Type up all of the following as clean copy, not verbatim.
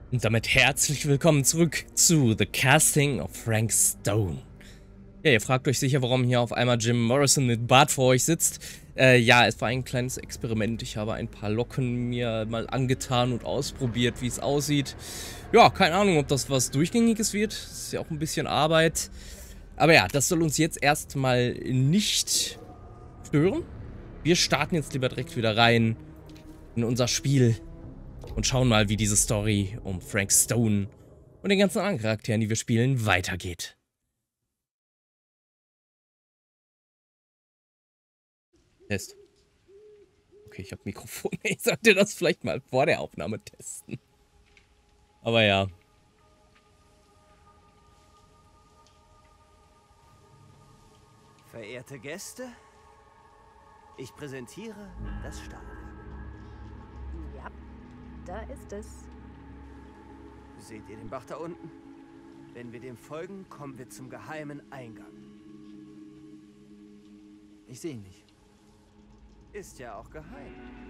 Und damit herzlich willkommen zurück zu The Casting of Frank Stone. Ja, ihr fragt euch sicher, warum hier auf einmal Jim Morrison mit Bart vor euch sitzt. Ja, es war ein kleines Experiment. Ich habe ein paar Locken mir mal angetan und ausprobiert, wie es aussieht. Ja, keine Ahnung, ob das was Durchgängiges wird. Das ist ja auch ein bisschen Arbeit. Aber ja, das soll uns jetzt erstmal nicht stören. Wir starten jetzt lieber direkt wieder rein in unser Spiel. Und schauen mal, wie diese Story um Frank Stone und den ganzen anderen Charakteren, die wir spielen, weitergeht. Test. Okay, ich habe Mikrofon. Ich sollte das vielleicht mal vor der Aufnahme testen. Aber ja. Verehrte Gäste, ich präsentiere das Stahlwerk. Ja, da ist es. Seht ihr den Bach da unten? Wenn wir dem folgen, kommen wir zum geheimen Eingang. Ich sehe ihn nicht. Ist ja auch geheim.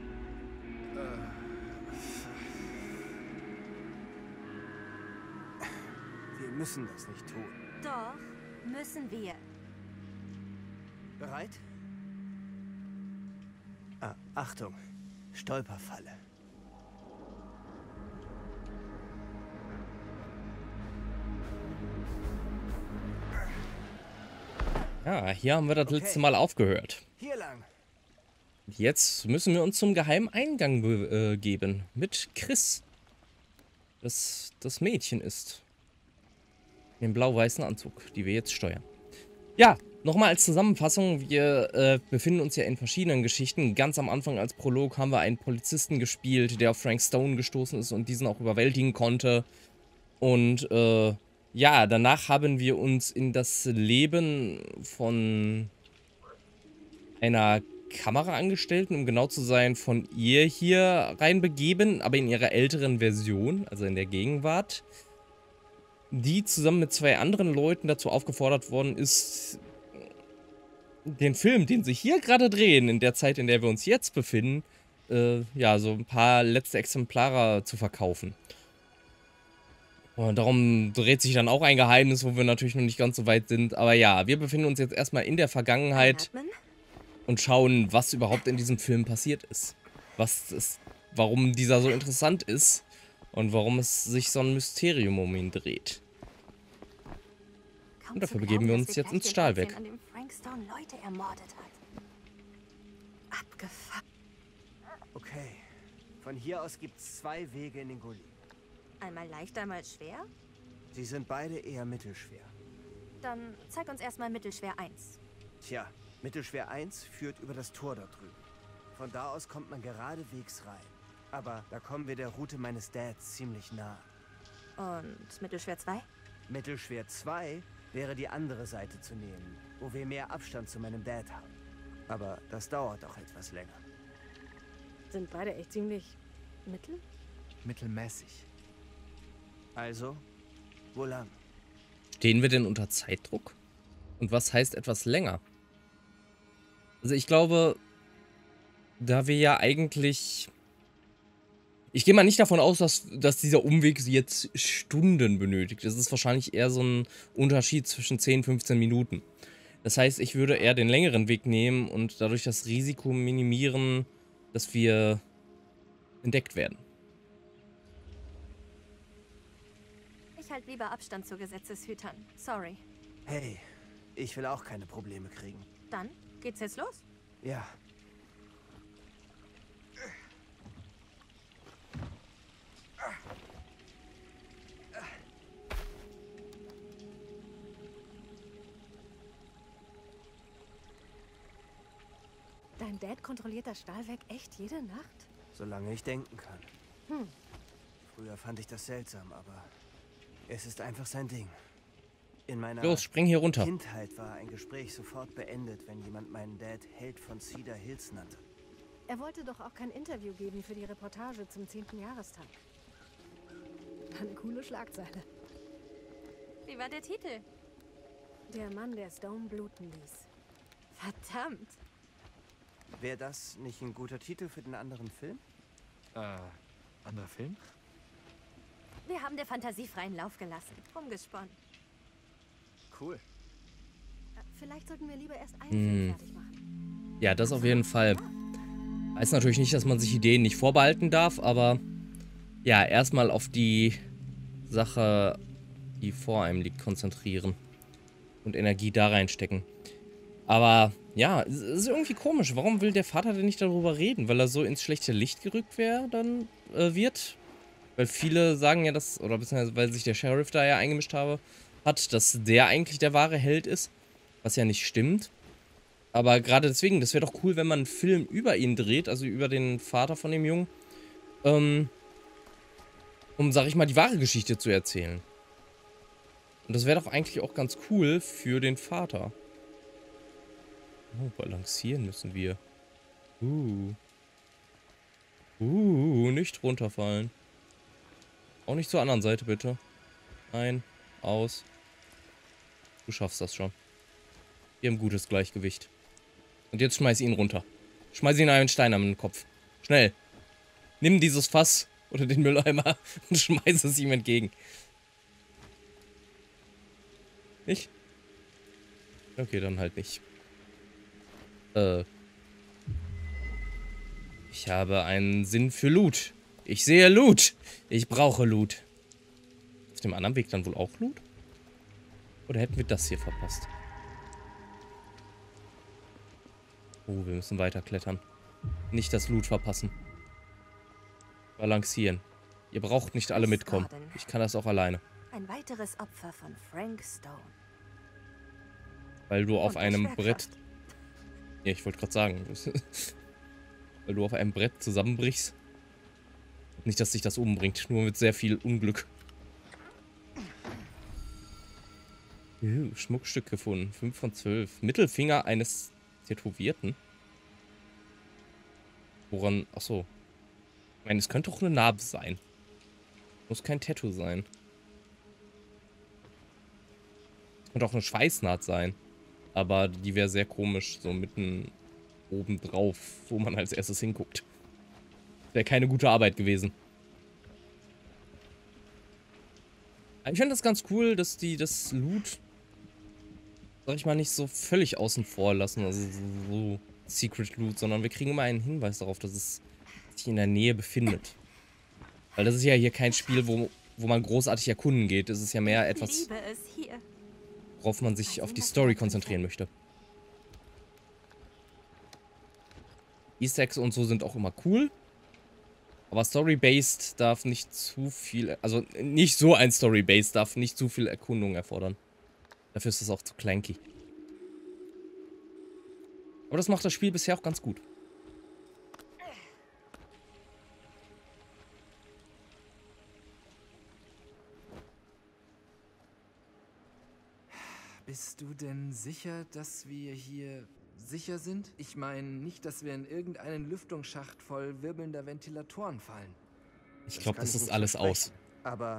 Wir müssen das nicht tun. Doch, müssen wir. Bereit? Achtung, Stolperfalle. Ja, hier haben wir das letzte Mal aufgehört. Hier lang. Jetzt müssen wir uns zum geheimen Eingang begeben. Mit Chris. Das Mädchen ist. Den blau-weißen Anzug, die wir jetzt steuern. Ja, nochmal als Zusammenfassung. Wir befinden uns ja in verschiedenen Geschichten. Ganz am Anfang als Prolog haben wir einen Polizisten gespielt, der auf Frank Stone gestoßen ist und diesen auch überwältigen konnte. Und ja, danach haben wir uns in das Leben von einer Kameraangestellten, um genau zu sein, von ihr hier reinbegeben, aber in ihrer älteren Version, also in der Gegenwart, die zusammen mit zwei anderen Leuten dazu aufgefordert worden ist, den Film, den sie hier gerade drehen, in der Zeit, in der wir uns jetzt befinden, ja, so ein paar letzte Exemplare zu verkaufen. Und darum dreht sich dann auch ein Geheimnis, wo wir natürlich noch nicht ganz so weit sind. Aber ja, wir befinden uns jetzt erstmal in der Vergangenheit und schauen, was überhaupt in diesem Film passiert ist. Warum dieser so interessant ist und warum es sich so ein Mysterium um ihn dreht. Und dafür begeben wir uns jetzt ins Stahlwerk. An dem Frank Stone Leute ermordet hat. Abgefuckt. Okay. Von hier aus gibt's zwei Wege in den Gully. Einmal leicht, einmal schwer? Sie sind beide eher mittelschwer. Dann zeig uns erstmal mittelschwer 1. Tja, mittelschwer 1 führt über das Tor dort drüben. Von da aus kommt man geradewegs rein. Aber da kommen wir der Route meines Dads ziemlich nah. Und mittelschwer 2? Mittelschwer 2 wäre die andere Seite zu nehmen, wo wir mehr Abstand zu meinem Dad haben. Aber das dauert auch etwas länger. Sind beide echt ziemlich mittel? Mittelmäßig. Also, wo lang? Stehen wir denn unter Zeitdruck? Und was heißt etwas länger? Also ich glaube, da wir ja eigentlich... Ich gehe mal nicht davon aus, dass dieser Umweg jetzt Stunden benötigt. Das ist wahrscheinlich eher so ein Unterschied zwischen 10 und 15 Minuten. Das heißt, ich würde eher den längeren Weg nehmen und dadurch das Risiko minimieren, dass wir entdeckt werden. Ich halt lieber Abstand zu Gesetzeshütern. Sorry. Hey, ich will auch keine Probleme kriegen. Dann geht's jetzt los? Ja. Dein Dad kontrolliert das Stahlwerk echt jede Nacht? Solange ich denken kann. Früher fand ich das seltsam, aber es ist einfach sein Ding. In meiner Los, spring hier runter. Kindheit war ein Gespräch sofort beendet, wenn jemand meinen Dad Held von Cedar Hills nannte. Er wollte doch auch kein Interview geben für die Reportage zum 10. Jahrestag. Eine coole Schlagzeile. Wie war der Titel? Der Mann, der Stone bluten ließ. Verdammt. Wäre das nicht ein guter Titel für den anderen Film? Anderer Film? Wir haben der Fantasie freien Lauf gelassen. Rumgesponnen. Cool. Vielleicht sollten wir lieber erst einen Film fertig machen. Ja, das auf jeden Fall. Weiß natürlich nicht, dass man sich Ideen nicht vorbehalten darf, aber ja, erstmal auf die Sache, die vor einem liegt, konzentrieren. Und Energie da reinstecken. Aber ja, es ist irgendwie komisch. Warum will der Vater denn nicht darüber reden? Weil er so ins schlechte Licht gerückt wird? Weil viele sagen ja, dass, oder beziehungsweise weil sich der Sheriff da ja eingemischt hat, dass der eigentlich der wahre Held ist. Was ja nicht stimmt. Aber gerade deswegen, das wäre doch cool, wenn man einen Film über ihn dreht, also über den Vater von dem Jungen. Um, sag ich mal, die wahre Geschichte zu erzählen. Und das wäre doch eigentlich auch ganz cool für den Vater. Oh, balancieren müssen wir. Nicht runterfallen. Auch nicht zur anderen Seite, bitte. Ein, aus. Du schaffst das schon. Wir haben gutes Gleichgewicht. Und jetzt schmeiß ihn runter. Schmeiß ihn einen Stein am Kopf. Schnell. Nimm dieses Fass oder den Mülleimer und schmeiß es ihm entgegen. Nicht? Okay, dann halt nicht. Ich habe einen Sinn für Loot. Ich sehe Loot. Ich brauche Loot. Auf dem anderen Weg dann wohl auch Loot? Oder hätten wir das hier verpasst? Oh, wir müssen weiter klettern. Nicht das Loot verpassen. Balancieren. Ihr braucht nicht alle mitkommen. Ich kann das auch alleine. Ein weiteres Opfer von Frank Stone. Weil du auf einem Brett... Ja, ich wollte gerade sagen. Weil du auf einem Brett zusammenbrichst. Nicht, dass dich das umbringt. Nur mit sehr viel Unglück. Schmuckstück gefunden. 5 von 12. Mittelfinger eines Tätowierten. Woran... Achso. Ich meine, es könnte auch eine Narbe sein. Muss kein Tattoo sein. Es könnte auch eine Schweißnaht sein. Aber die wäre sehr komisch, so mitten oben drauf, wo man als erstes hinguckt. Wäre keine gute Arbeit gewesen. Aber ich finde das ganz cool, dass die das Loot, sag ich mal, nicht so völlig außen vor lassen, also so Secret Loot, sondern wir kriegen immer einen Hinweis darauf, dass es sich in der Nähe befindet. Weil das ist ja hier kein Spiel, wo man großartig erkunden geht. Das ist ja mehr etwas, worauf man sich auf die Story konzentrieren möchte. Easter Eggs und so sind auch immer cool. Aber Story-based darf nicht zu viel, also nicht so ein Story-based darf nicht zu viel Erkundung erfordern. Dafür ist es auch zu clanky. Aber das macht das Spiel bisher auch ganz gut. Bist du denn sicher, dass wir hier sicher sind? Ich meine nicht, dass wir in irgendeinen Lüftungsschacht voll wirbelnder Ventilatoren fallen. Ich glaube, das ist nicht alles aus. Aber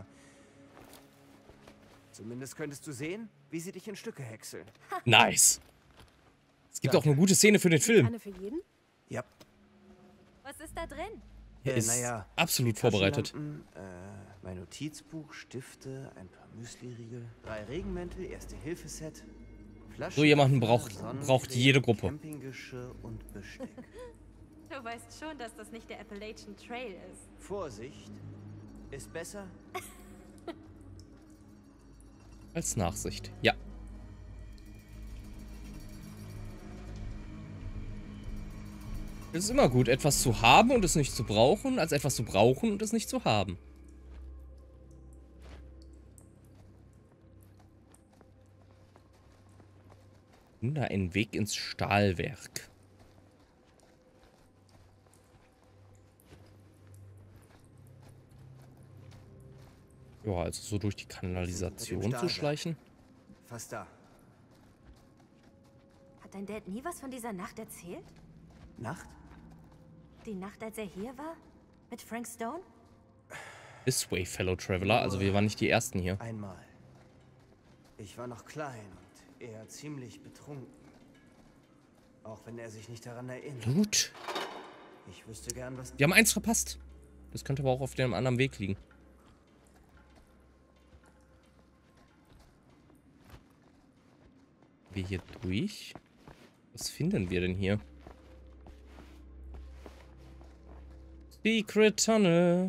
zumindest könntest du sehen, wie sie dich in Stücke häckseln. Nice. Es gibt auch eine gute Szene für den Film. Eine für jeden? Ja. Was ist da drin? Er ist naja, absolut vorbereitet. Mein Notizbuch, Stifte, ein paar Müsli-Riegel, 3 Regenmäntel, Erste-Hilfe-Set, Flaschen. So jemanden braucht jede Gruppe. Campinggeschirr und Besteck. Du weißt schon, dass das nicht der Appalachian Trail ist. Vorsicht, ist besser. Als Nachsicht, ja. Es ist immer gut, etwas zu haben und es nicht zu brauchen, als etwas zu brauchen und es nicht zu haben. Da ein Weg ins Stahlwerk. Ja, also so durch die Kanalisation zu schleichen. Fast da. Hat dein Dad nie was von dieser Nacht erzählt? Nacht? Die Nacht, als er hier war? Mit Frank Stone? This way, fellow traveler. Also wir waren nicht die Ersten hier. Einmal. Ich war noch klein und er ziemlich betrunken. Auch wenn er sich nicht daran erinnert. Gut. Ich wüsste gern, was... Wir haben eins verpasst. Das könnte aber auch auf dem anderen Weg liegen. Wir hier durch? Was finden wir denn hier? Secret Tunnel.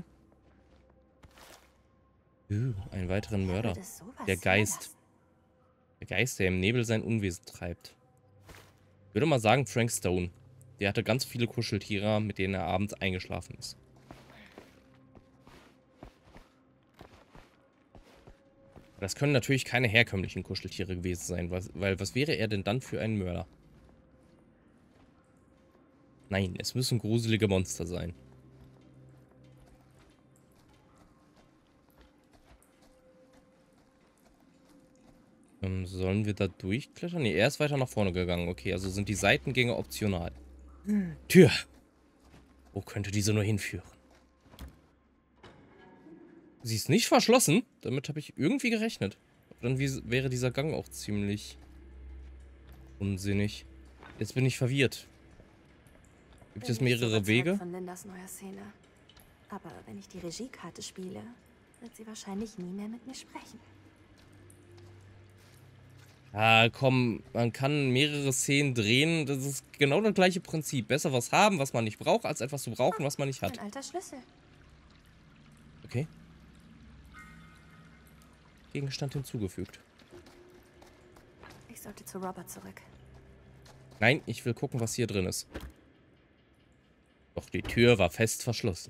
Einen weiteren Mörder. Der Geist. Der Geist, der im Nebel sein Unwesen treibt. Ich würde mal sagen, Frank Stone. Der hatte ganz viele Kuscheltiere, mit denen er abends eingeschlafen ist. Das können natürlich keine herkömmlichen Kuscheltiere gewesen sein, weil was wäre er denn dann für ein Mörder? Nein, es müssen gruselige Monster sein. Sollen wir da durchklettern? Ne, er ist weiter nach vorne gegangen. Okay, also sind die Seitengänge optional. Tür. Wo könnte diese nur hinführen? Sie ist nicht verschlossen. Damit habe ich irgendwie gerechnet. Dann wäre dieser Gang auch ziemlich unsinnig. Jetzt bin ich verwirrt. Gibt es mehrere Wege? Von Lindas neuer Szene. Aber wenn ich die Regiekarte spiele, wird sie wahrscheinlich nie mehr mit mir sprechen. Ah, komm, man kann mehrere Szenen drehen. Das ist genau das gleiche Prinzip. Besser was haben, was man nicht braucht, als etwas zu brauchen, was man nicht hat. Ein alter Schlüssel. Okay. Gegenstand hinzugefügt. Ich sollte zu Robert zurück. Nein, ich will gucken, was hier drin ist. Doch, die Tür war fest verschlossen.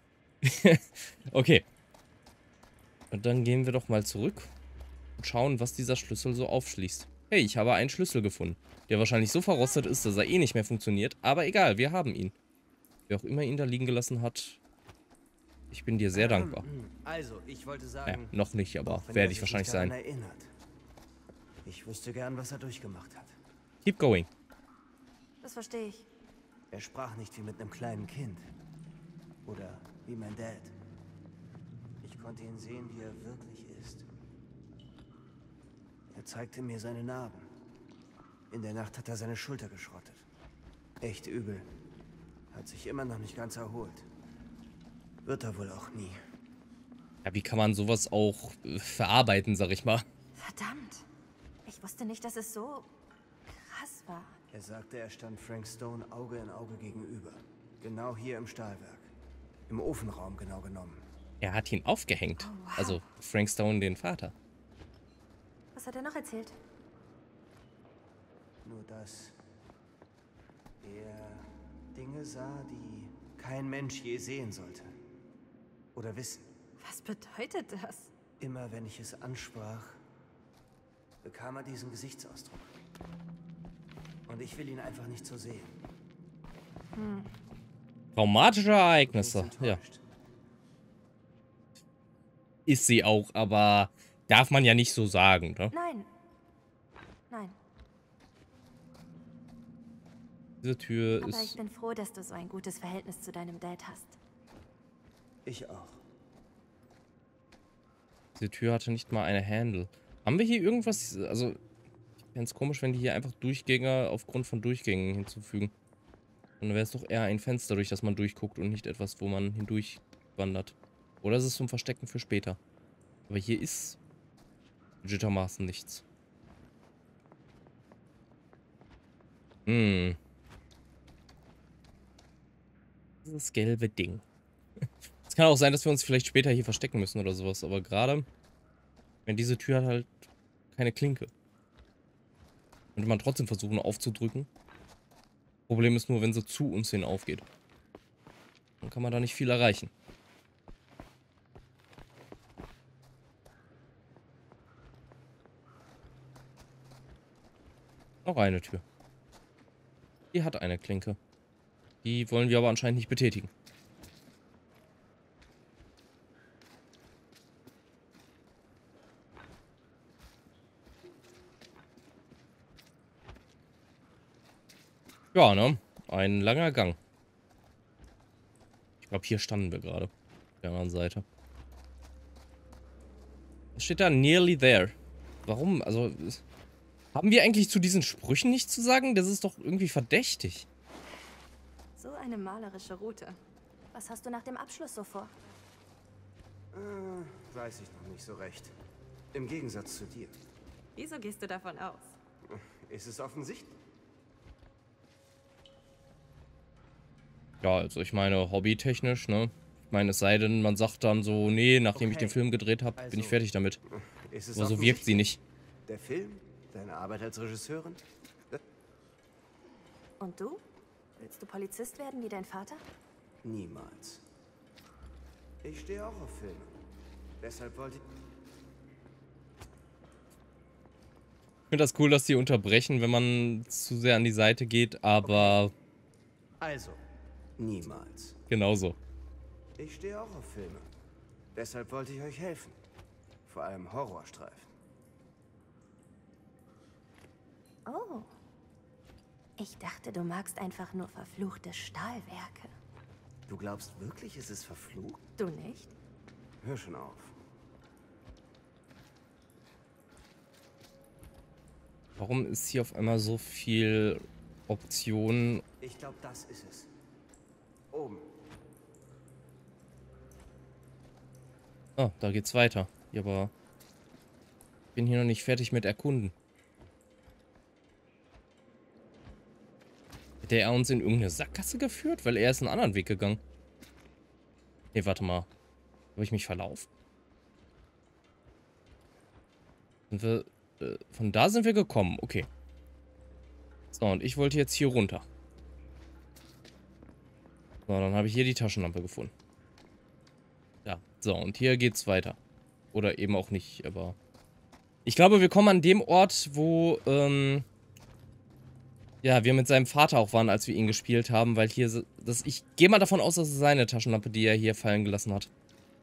Okay. Und dann gehen wir doch mal zurück und schauen, was dieser Schlüssel so aufschließt. Hey, ich habe einen Schlüssel gefunden, der wahrscheinlich so verrostet ist, dass er eh nicht mehr funktioniert. Aber egal, wir haben ihn. Wer auch immer ihn da liegen gelassen hat, ich bin dir sehr dankbar. Also, ich wollte sagen... Ja, noch nicht, aber wenn werde er ich sich wahrscheinlich nicht daran sein. erinnert. Ich wüsste gern, was er durchgemacht hat. Keep going. Das verstehe ich. Er sprach nicht wie mit einem kleinen Kind. Oder wie mein Dad. Ich konnte ihn sehen, wie er wirklich ist. Er zeigte mir seine Narben. In der Nacht hat er seine Schulter geschrottet. Echt übel. Hat sich immer noch nicht ganz erholt. Wird er wohl auch nie. Ja, wie kann man sowas auch verarbeiten, sag ich mal. Verdammt. Ich wusste nicht, dass es so krass war. Er sagte, er stand Frank Stone Auge in Auge gegenüber. Genau hier im Stahlwerk. Im Ofenraum genau genommen. Er hat ihn aufgehängt. Oh, wow. Also Frank Stone, den Vater. Was hat er noch erzählt? Nur dass er Dinge sah, die kein Mensch je sehen sollte. Oder wissen. Was bedeutet das? Immer wenn ich es ansprach, bekam er diesen Gesichtsausdruck. Und ich will ihn einfach nicht so sehen. Traumatische Ereignisse. Ich bin Ja. enttäuscht. Ist sie auch, aber darf man ja nicht so sagen, ne? Nein. Nein. Diese Tür Aber ich ist... bin froh, dass du so ein gutes Verhältnis zu deinem Dad hast. Ich auch. Diese Tür hatte nicht mal eine Handle. Haben wir hier irgendwas... Also, ich fände es komisch, wenn die hier einfach Durchgänge aufgrund von Durchgängen hinzufügen. Und dann wäre es doch eher ein Fenster, durch das man durchguckt und nicht etwas, wo man hindurch wandert. Oder ist es zum Verstecken für später. Aber hier ist legitermaßen nichts. Dieses gelbe Ding. Es kann auch sein, dass wir uns vielleicht später hier verstecken müssen oder sowas. Aber gerade, wenn diese Tür hat halt keine Klinke. Könnte man trotzdem versuchen aufzudrücken. Problem ist nur, wenn sie zu uns hin aufgeht. Dann kann man da nicht viel erreichen. Noch eine Tür. Die hat eine Klinke. Die wollen wir aber anscheinend nicht betätigen. Ja, ne? Ein langer Gang. Ich glaube, hier standen wir gerade. Auf der anderen Seite. Was steht da? Nearly there. Warum? Also, haben wir eigentlich zu diesen Sprüchen nichts zu sagen? Das ist doch irgendwie verdächtig. So eine malerische Route. Was hast du nach dem Abschluss so vor? Weiß ich noch nicht so recht. Im Gegensatz zu dir. Wieso gehst du davon aus? Ist es offensichtlich? Ja, also ich meine, hobbytechnisch, ne? Ich meine, es sei denn, man sagt dann so, nee, nachdem ich den Film gedreht habe, bin ich fertig damit. Ist es Aber so wirkt sie nicht. Der Film? Deine Arbeit als Regisseurin? Und du? Willst du Polizist werden wie dein Vater? Niemals. Ich stehe auch auf Filme. Deshalb wollte ich... Ich finde das cool, dass die unterbrechen, wenn man zu sehr an die Seite geht, aber Also, niemals. genauso. Ich stehe auch auf Filme. Deshalb wollte ich euch helfen. Vor allem Horrorstreifen. Oh. Ich dachte, du magst einfach nur verfluchte Stahlwerke. Du glaubst wirklich, es ist verflucht? Du nicht? Hör schon auf. Warum ist hier auf einmal so viel Optionen? Ich glaube, das ist es. Oben. Ah, da geht's weiter. Ja, aber ich bin hier noch nicht fertig mit Erkunden. Hätte er uns in irgendeine Sackgasse geführt? Weil er ist einen anderen Weg gegangen. Nee, warte mal. Habe ich mich verlaufen? Sind wir... von da sind wir gekommen. Okay. So, und ich wollte jetzt hier runter. So, dann habe ich hier die Taschenlampe gefunden. Ja, so, und hier geht's weiter. Oder eben auch nicht, aber... Ich glaube, wir kommen an dem Ort, wo, ja, wir mit seinem Vater auch waren, als wir ihn gespielt haben, weil hier... ich gehe mal davon aus, dass es seine Taschenlampe, die er hier fallen gelassen hat.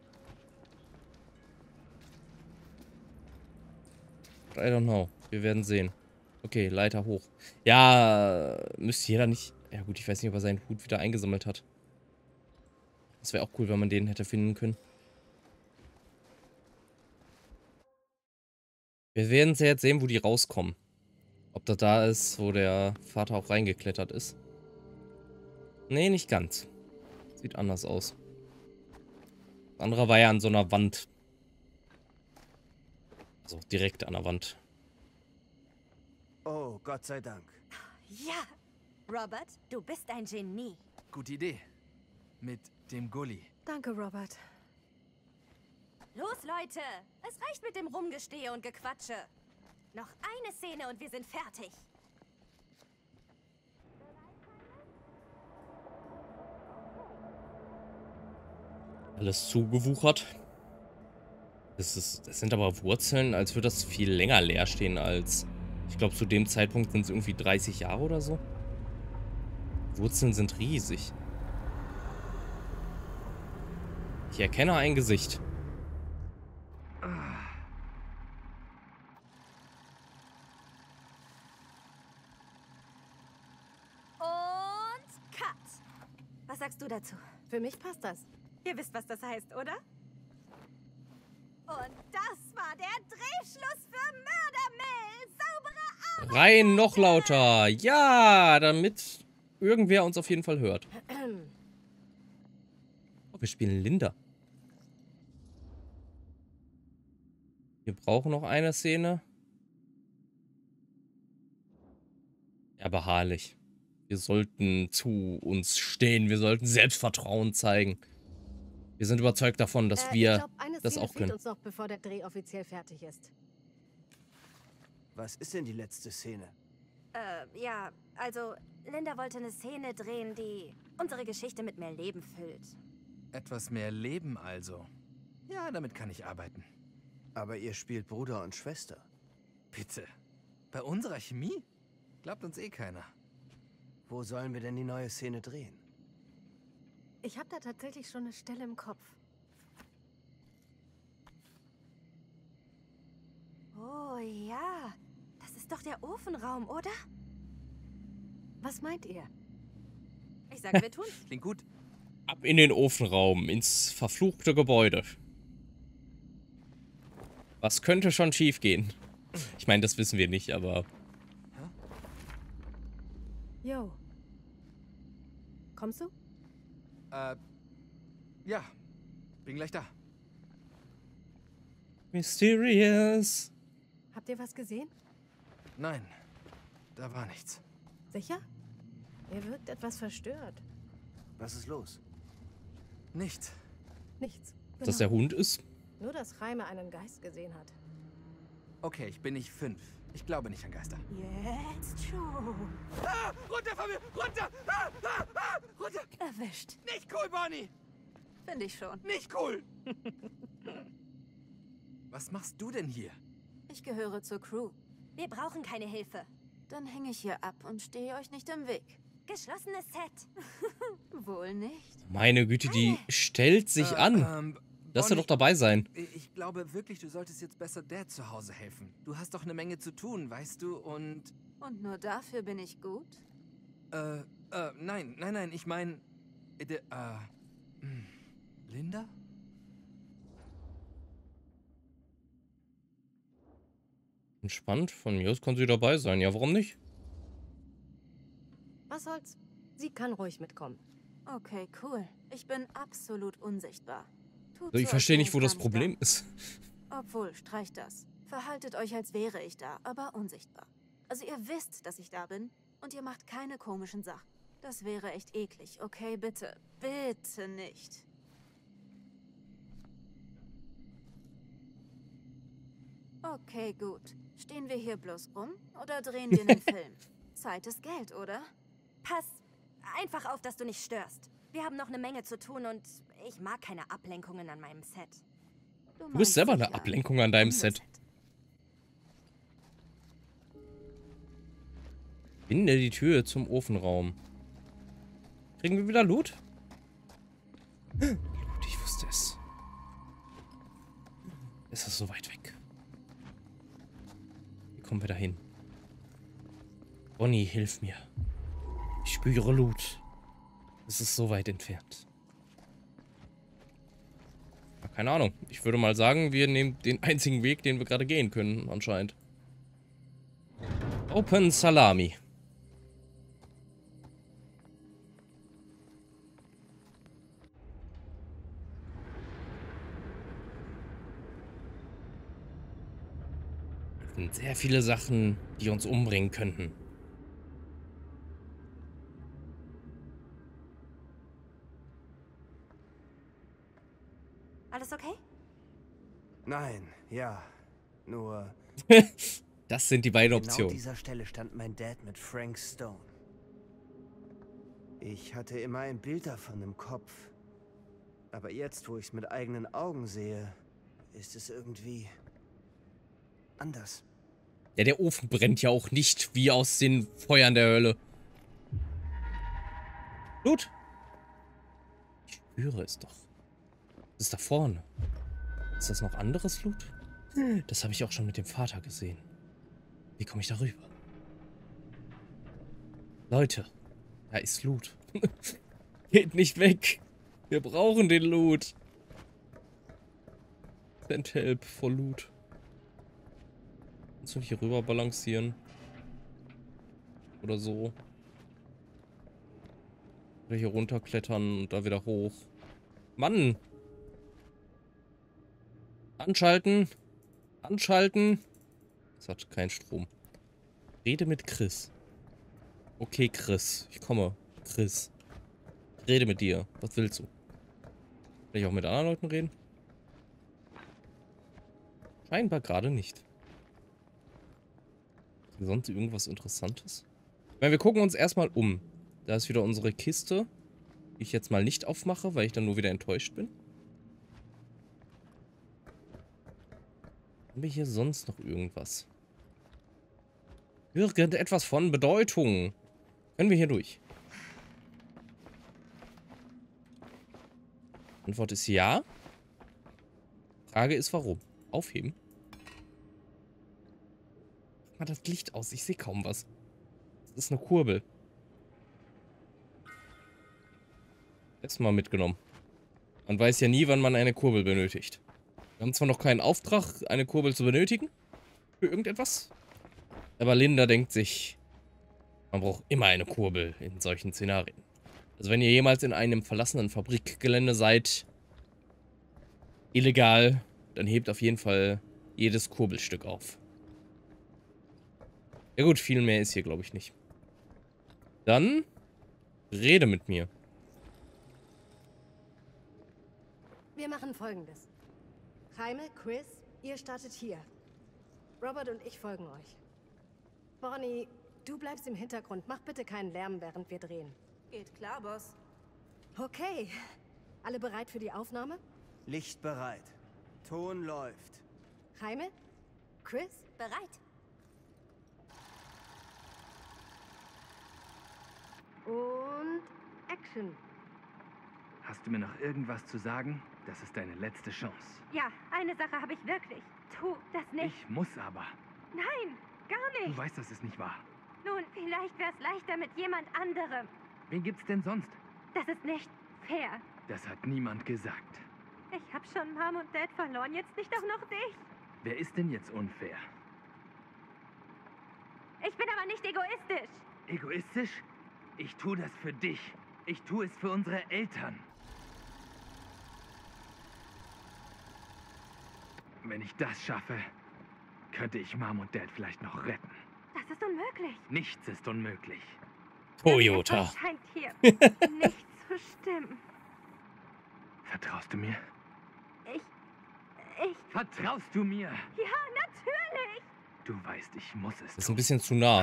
I don't know. Wir werden sehen. Okay, Leiter hoch. Ja, müsste jeder nicht... Ja gut, ich weiß nicht, ob er seinen Hut wieder eingesammelt hat. Das wäre auch cool, wenn man den hätte finden können. Wir werden ja jetzt sehen, wo die rauskommen. Ob das da ist, wo der Vater auch reingeklettert ist. Nee, nicht ganz. Sieht anders aus. Das andere war ja an so einer Wand. Also direkt an der Wand. Oh, Gott sei Dank. Ja. Robert, du bist ein Genie. Gute Idee. Mit dem Gully. Danke, Robert. Los, Leute. Es reicht mit dem Rumgestehe und Gequatsche. Noch eine Szene und wir sind fertig. Alles zugewuchert. Das sind aber Wurzeln, als würde das viel länger leer stehen als... Ich glaube, zu dem Zeitpunkt sind es irgendwie 30 Jahre oder so. Wurzeln sind riesig. Ich erkenne ein Gesicht. Und Cut. Was sagst du dazu? Für mich passt das. Ihr wisst, was das heißt, oder? Und das war der Drehschluss für Mördermill. Saubere Arbeit. Rein noch lauter. Ja, damit irgendwer uns auf jeden Fall hört. Oh, wir spielen Linda. Wir brauchen noch eine Szene. Ja, beharrlich. Wir sollten zu uns stehen. Wir sollten Selbstvertrauen zeigen. Wir sind überzeugt davon, dass wir Ich glaub, eine das Szene auch fehlt können. uns noch, bevor der Dreh offiziell fertig ist. Was ist denn die letzte Szene? Ja, also Linda wollte eine Szene drehen, die unsere Geschichte mit mehr Leben füllt. Etwas mehr Leben also. Ja, damit kann ich arbeiten. Aber ihr spielt Bruder und Schwester. Bitte. Bei unserer Chemie? Glaubt uns eh keiner. Wo sollen wir denn die neue Szene drehen? Ich habe da tatsächlich schon eine Stelle im Kopf. Oh ja, das ist doch der Ofenraum, oder? Was meint ihr? Ich sage, wir tun's. Klingt gut. Ab in den Ofenraum, ins verfluchte Gebäude. Was könnte schon schief gehen? Ich meine, das wissen wir nicht, aber... Yo. Kommst du? Ja. Bin gleich da. Mysterious. Habt ihr was gesehen? Nein. da war nichts. Sicher? Er wirkt etwas verstört. Was ist los? Nichts. Nichts. Dass der Hund ist? Nur, dass Jaime einen Geist gesehen hat. Okay, ich bin nicht 5. Ich glaube nicht an Geister. Jetzt schon. Ah, runter von mir! Runter! Runter! Erwischt. Nicht cool, Bonnie! Finde ich schon. Nicht cool! Was machst du denn hier? Ich gehöre zur Crew. Wir brauchen keine Hilfe. Dann hänge ich hier ab und stehe euch nicht im Weg. Geschlossenes Set. Wohl nicht. Meine Güte, die stellt sich an. Lass er doch dabei sein. Ich glaube wirklich, du solltest jetzt besser Dad zu Hause helfen. Du hast doch eine Menge zu tun, weißt du, und... Und nur dafür bin ich gut? Nein, ich meine... Linda? Entspannt, von mir aus kann sie dabei sein. Ja, warum nicht? Was soll's? Sie kann ruhig mitkommen. Okay, cool. Ich bin absolut unsichtbar. Tut Also ich so, verstehe als nicht, wo wäre das ich gar Problem nicht ist. da. Obwohl, streicht das. Verhaltet euch, als wäre ich da, aber unsichtbar. Also ihr wisst, dass ich da bin und ihr macht keine komischen Sachen. Das wäre echt eklig, okay? Bitte, bitte nicht. Okay, gut. Stehen wir hier bloß rum oder drehen wir einen Film? Zeit ist Geld, oder? Pass einfach auf, dass du nicht störst. Wir haben noch eine Menge zu tun und ich mag keine Ablenkungen an meinem Set. Du bist meinst selber eine sicher Ablenkung an deinem unser Set. Finde die Tür zum Ofenraum. Kriegen wir wieder Loot? Loot, ich wusste es. Es ist so weit weg. Wie kommen wir da hin? Bonnie, hilf mir. Ich spüre Loot. Es ist so weit entfernt. Ja, keine Ahnung. Ich würde mal sagen, wir nehmen den einzigen Weg, den wir gerade gehen können, anscheinend. Open Salami. Es sind sehr viele Sachen, die uns umbringen könnten. Alles okay? Nein, ja. Nur Das sind die beiden genau an Optionen. dieser Stelle stand mein Dad mit Frank Stone. Ich hatte immer ein Bild davon im Kopf. Aber jetzt, wo ich es mit eigenen Augen sehe, ist es irgendwie anders. Ja, der Ofen brennt ja auch nicht wie aus den Feuern der Hölle. Blut. Ich spüre es doch. Das ist da vorne. Ist das noch anderes Loot? Das habe ich auch schon mit dem Vater gesehen. Wie komme ich da rüber? Leute, da ist Loot. Geht nicht weg. Wir brauchen den Loot. Send help for Loot. Kannst du nicht hier rüber balancieren? Oder so. Oder hier runterklettern und da wieder hoch. Mann! Anschalten! Anschalten! Es hat keinen Strom. Rede mit Chris. Okay, Chris. Ich komme. Chris. Ich rede mit dir. Was willst du? Will ich auch mit anderen Leuten reden? Scheinbar gerade nicht. Ist hier sonst irgendwas Interessantes? Ich meine, wir gucken uns erstmal um. Da ist wieder unsere Kiste, die ich jetzt mal nicht aufmache, weil ich dann nur wieder enttäuscht bin. Haben wir hier sonst noch irgendwas? Irgendetwas von Bedeutung. Können wir hier durch? Antwort ist ja. Frage ist warum. Aufheben. Mach mal das Licht aus. Ich sehe kaum was. Das ist eine Kurbel. Erstmal mitgenommen. Man weiß ja nie, wann man eine Kurbel benötigt. Wir haben zwar noch keinen Auftrag, eine Kurbel zu benötigen. Für irgendetwas. Aber Linda denkt sich, man braucht immer eine Kurbel in solchen Szenarien. Also wenn ihr jemals in einem verlassenen Fabrikgelände seid, illegal, dann hebt auf jeden Fall jedes Kurbelstück auf. Ja gut, viel mehr ist hier, glaube ich, nicht. Dann rede mit mir. Wir machen Folgendes. Jaime, Chris, ihr startet hier. Robert und ich folgen euch. Bonnie, du bleibst im Hintergrund. Mach bitte keinen Lärm, während wir drehen. Geht klar, Boss. Okay. Alle bereit für die Aufnahme? Licht bereit. Ton läuft. Jaime? Chris? Bereit. Und Action. Hast du mir noch irgendwas zu sagen? Das ist deine letzte Chance. Ja, eine Sache habe ich wirklich. Tu das nicht. Ich muss aber. Nein, gar Du nicht. weißt, das ist nicht wahr. Nun, vielleicht wäre es leichter mit jemand anderem. Wen gibt's denn sonst? Das ist nicht fair. Das hat niemand gesagt. Ich habe schon Mom und Dad verloren, jetzt nicht auch noch dich. Wer ist denn jetzt unfair? Ich bin aber nicht egoistisch. Egoistisch? Ich tue das für dich. Ich tue es für unsere Eltern. Wenn ich das schaffe, könnte ich Mom und Dad vielleicht noch retten. Das ist unmöglich. Nichts ist unmöglich. Toyota. Etwas scheint hier nicht zu stimmen. Vertraust du mir? Ich... Vertraust du mir? Ja, natürlich. Du weißt, ich muss es Das ist tun. ein bisschen zu nah.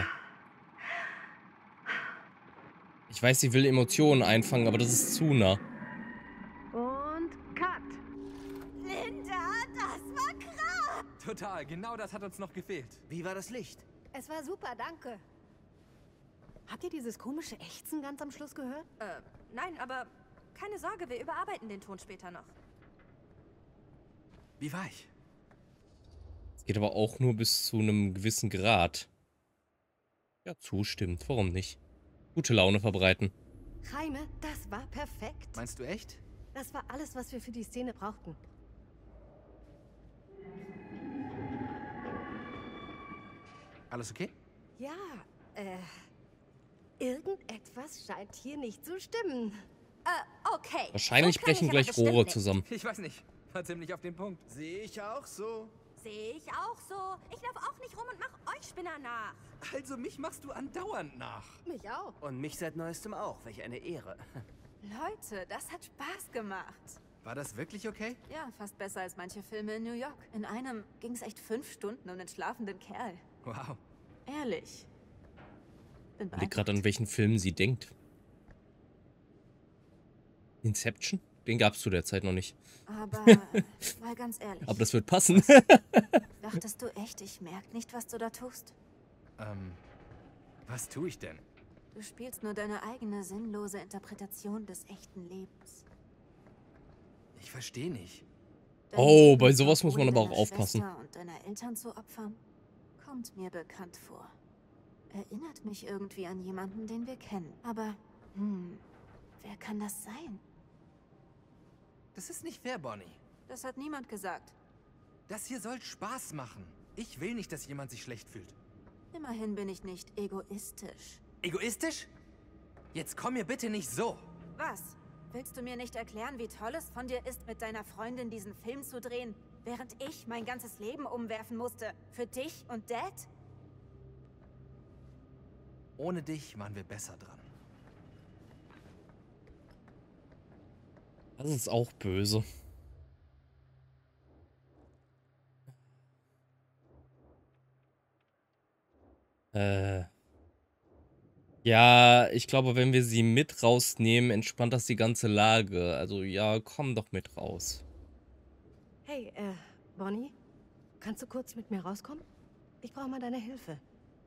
Ich weiß, sie will Emotionen einfangen, aber das ist zu nah. Und Cut. Linda, das war krass. Total, genau das hat uns noch gefehlt. Wie war das Licht? Es war super, danke. Habt ihr dieses komische Ächzen ganz am Schluss gehört? Nein, aber keine Sorge, wir überarbeiten den Ton später noch. Wie war ich? Es geht aber auch nur bis zu einem gewissen Grad. Ja, zustimmt. Warum nicht? Gute Laune verbreiten. Jaime, das war perfekt. Meinst du echt? Das war alles, was wir für die Szene brauchten. Alles okay? Ja, irgendetwas scheint hier nicht zu stimmen. Okay. Wahrscheinlich So kann ich brechen aber gleich bestimmt Rohre nicht. zusammen. Ich weiß nicht. War ziemlich auf den Punkt. Sehe ich auch so. Sehe ich auch so. Ich laufe auch nicht rum und mach euch Spinner nach. Also mich machst du andauernd nach. Mich auch. Und mich seit neuestem auch. Welch eine Ehre. Leute, das hat Spaß gemacht. War das wirklich okay? Ja, fast besser als manche Filme in New York. In einem ging es echt 5 Stunden um den schlafenden Kerl. Wow. Ehrlich. Bin Ich liegt gerade an welchen Film sie denkt. Inception? Den gab's zu der Zeit noch nicht. Aber mal ganz ehrlich. Aber das wird passen. Dachtest du echt, ich merke nicht, was du da tust? Was tue ich denn? Du spielst nur deine eigene sinnlose Interpretation des echten Lebens. Ich verstehe nicht. Dein Oh, Leben bei sowas zum muss man Wohl aber auch deiner aufpassen. Schwester und deiner Eltern zu opfern, kommt mir bekannt vor. Erinnert mich irgendwie an jemanden, den wir kennen. Aber, wer kann das sein? Das ist nicht fair, Bonnie. Das hat niemand gesagt. Das hier soll Spaß machen. Ich will nicht, dass jemand sich schlecht fühlt. Immerhin bin ich nicht egoistisch. Egoistisch? Jetzt komm mir bitte nicht so. Was? Willst du mir nicht erklären, wie toll es von dir ist, mit deiner Freundin diesen Film zu drehen, während ich mein ganzes Leben umwerfen musste? Für dich und Dad? Ohne dich waren wir besser dran. Das ist auch böse. Ja, ich glaube, wenn wir sie mit rausnehmen, entspannt das die ganze Lage. Also ja, komm doch mit raus. Hey, Bonnie, kannst du kurz mit mir rauskommen? Ich brauche mal deine Hilfe.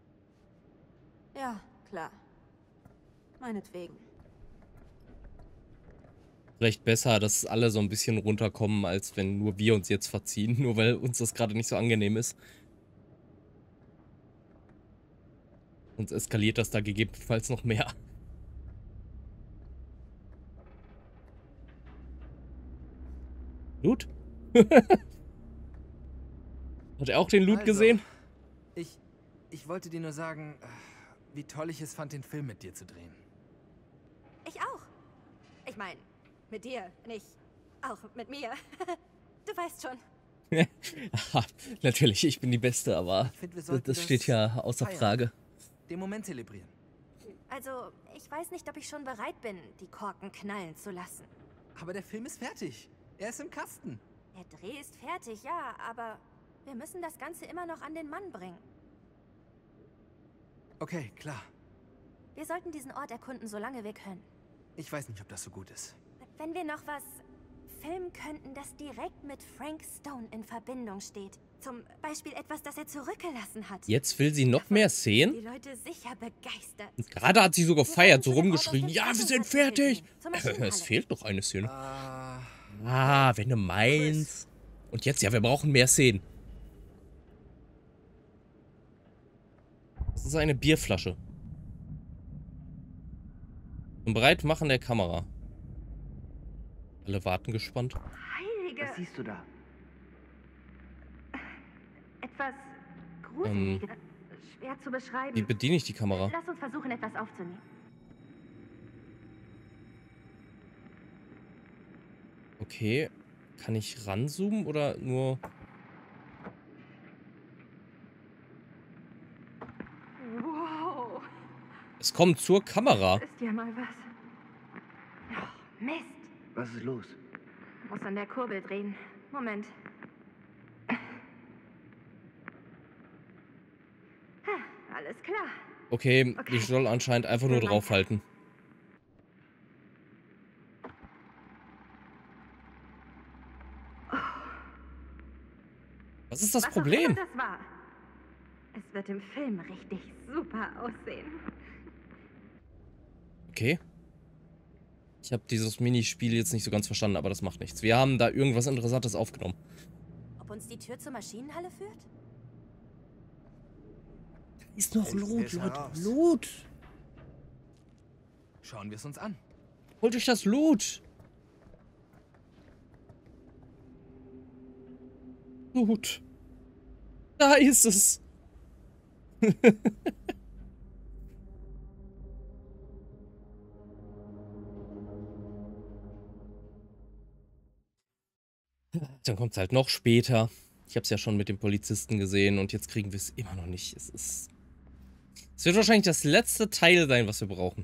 Ja, klar. Meinetwegen. Vielleicht besser, dass alle so ein bisschen runterkommen, als wenn nur wir uns jetzt verziehen, nur weil uns das gerade nicht so angenehm ist. Sonst eskaliert das da gegebenenfalls noch mehr. Loot? Hat er auch den Loot Also, gesehen? Ich wollte dir nur sagen, wie toll ich es fand, den Film mit dir zu drehen. Ich auch. Ich meine, mit dir, nicht auch mit mir. Du weißt schon. Aha, natürlich, ich bin die Beste, aber Ich finde, wir sollten das steht ja außer feiern. Frage. Den Moment zelebrieren. Also, ich weiß nicht, ob ich schon bereit bin, die Korken knallen zu lassen. Aber der Film ist fertig. Er ist im Kasten. Der Dreh ist fertig, ja, aber wir müssen das Ganze immer noch an den Mann bringen. Okay, klar. Wir sollten diesen Ort erkunden, solange wir können. Ich weiß nicht, ob das so gut ist. Wenn wir noch was filmen könnten, das direkt mit Frank Stone in Verbindung steht. Zum Beispiel etwas, das er zurückgelassen hat. Jetzt will sie noch mehr Die sehen. Leute sicher begeistert. Und gerade hat sie so gefeiert, so Wir sollten rumgeschrien. zu dem Ort Ja, auf wir dem sind fertig. Forschungsartikel gehen, zur Es Maschinenhalle. fehlt noch eine Szene. Ah, Wenn du meinst. Und jetzt, ja, wir brauchen mehr Szenen. Das ist eine Bierflasche. Zum Bereitmachen der Kamera. Alle warten gespannt. Heilige, Was siehst du da? etwas Gruseliges. Schwer zu beschreiben. Wie bediene ich die Kamera? Lass uns versuchen, etwas aufzunehmen. Okay. Kann ich ranzoomen oder nur... Wow, Es kommt zur Kamera. ist ja mal was. Oh, Mist. Was ist los? Muss an der Kurbel drehen. Moment. Alles klar. Okay, Okay. ich soll anscheinend einfach nur draufhalten. Was ist das Was auch Problem? immer das war. Es wird im Film richtig super aussehen. Okay. Ich habe dieses Minispiel jetzt nicht so ganz verstanden, aber das macht nichts. Wir haben da irgendwas Interessantes aufgenommen. Ob uns die Tür zur Maschinenhalle führt? Ist noch Finden Loot, wir's Leute. heraus. Loot. schauen wir es uns an. Holt euch das Loot. Loot. Da ist es. Dann kommt es halt noch später. Ich habe es ja schon mit dem Polizisten gesehen und jetzt kriegen wir es immer noch nicht. Es wird wahrscheinlich das letzte Teil sein, was wir brauchen.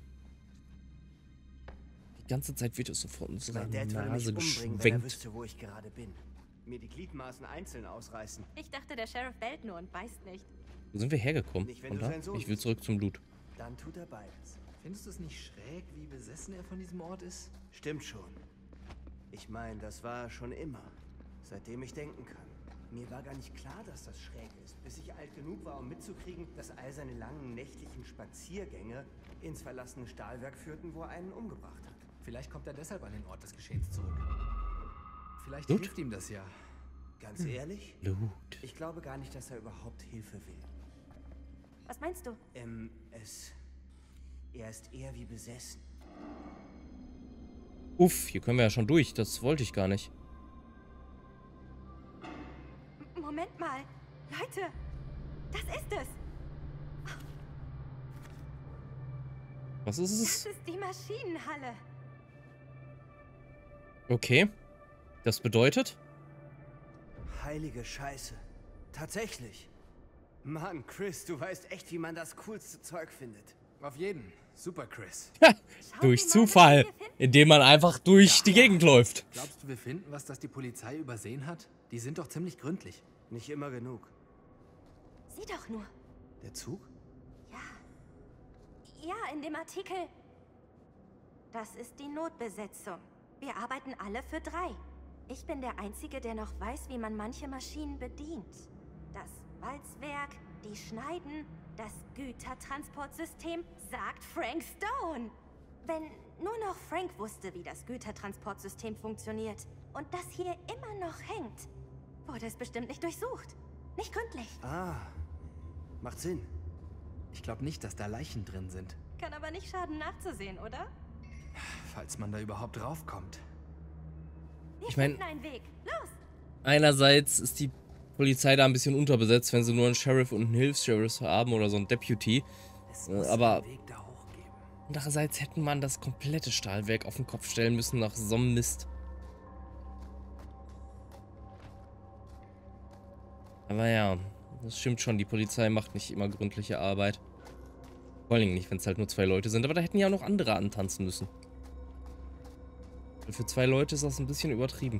Die ganze Zeit wird es so vor unserer Mein Dad würde mich Nase umbringen, wenn er geschwenkt. wüsste, wo ich gerade bin. Mir die Gliedmaßen einzeln ausreißen. Ich dachte, der Sheriff bellt nur und beißt nicht. Wo sind wir hergekommen? Nicht, wenn Von du da? sein Sohn Ich will bist. zurück zum Loot. Dann tut er beides. Findest du es nicht schräg, wie besessen er von diesem Ort ist? Stimmt schon. Ich meine, das war schon immer. Seitdem ich denken kann. Mir war gar nicht klar, dass das schräg ist, bis ich alt genug war, um mitzukriegen, dass all seine langen nächtlichen Spaziergänge ins verlassene Stahlwerk führten, wo er einen umgebracht hat. Vielleicht kommt er deshalb an den Ort des Geschehens zurück. Vielleicht Gut. hilft ihm das ja. Ganz ehrlich, Loot. ich glaube gar nicht, dass er überhaupt Hilfe will. Was meinst du? Er ist eher wie besessen. Uff, hier können wir ja schon durch. Das wollte ich gar nicht. Moment mal. Leute, das ist es. Was ist Das es? ist die Maschinenhalle. Okay. Das bedeutet? Heilige Scheiße. Tatsächlich. Mann, Chris, du weißt echt, wie man das coolste Zeug findet. Auf jeden. Super, Chris. Schaut Durch mal, Zufall. was wir finden. Indem man einfach durch die Gegend läuft. Glaubst du, wir finden was, das die Polizei übersehen hat? Die sind doch ziemlich gründlich. Nicht immer genug. Sieh doch nur. Der Zug? Ja, in dem Artikel. Das ist die Notbesetzung. Wir arbeiten alle für 3. Ich bin der Einzige, der noch weiß, wie man manche Maschinen bedient. Das Walzwerk, die Schneiden, das Gütertransportsystem, sagt Frank Stone. Wenn nur noch Frank wusste, wie das Gütertransportsystem funktioniert und das hier immer noch hängt, wurde es bestimmt nicht durchsucht. Nicht gründlich. Ah, macht Sinn. Ich glaube nicht, dass da Leichen drin sind. Kann aber nicht schaden, nachzusehen, oder? Falls man da überhaupt draufkommt. Wir Ich mein- finden einen Weg. Los! Einerseits ist die Polizei da ein bisschen unterbesetzt, wenn sie nur einen Sheriff und einen Hilfs-Sheriff haben oder so einen Deputy. Es muss aber- einen Weg da hochgeben. Andererseits hätten man das komplette Stahlwerk auf den Kopf stellen müssen nach so einem Mist. Aber ja, das stimmt schon. Die Polizei macht nicht immer gründliche Arbeit. Vor allem nicht, wenn es halt nur 2 Leute sind. Aber da hätten ja auch noch andere antanzen müssen. Weil für 2 Leute ist das ein bisschen übertrieben.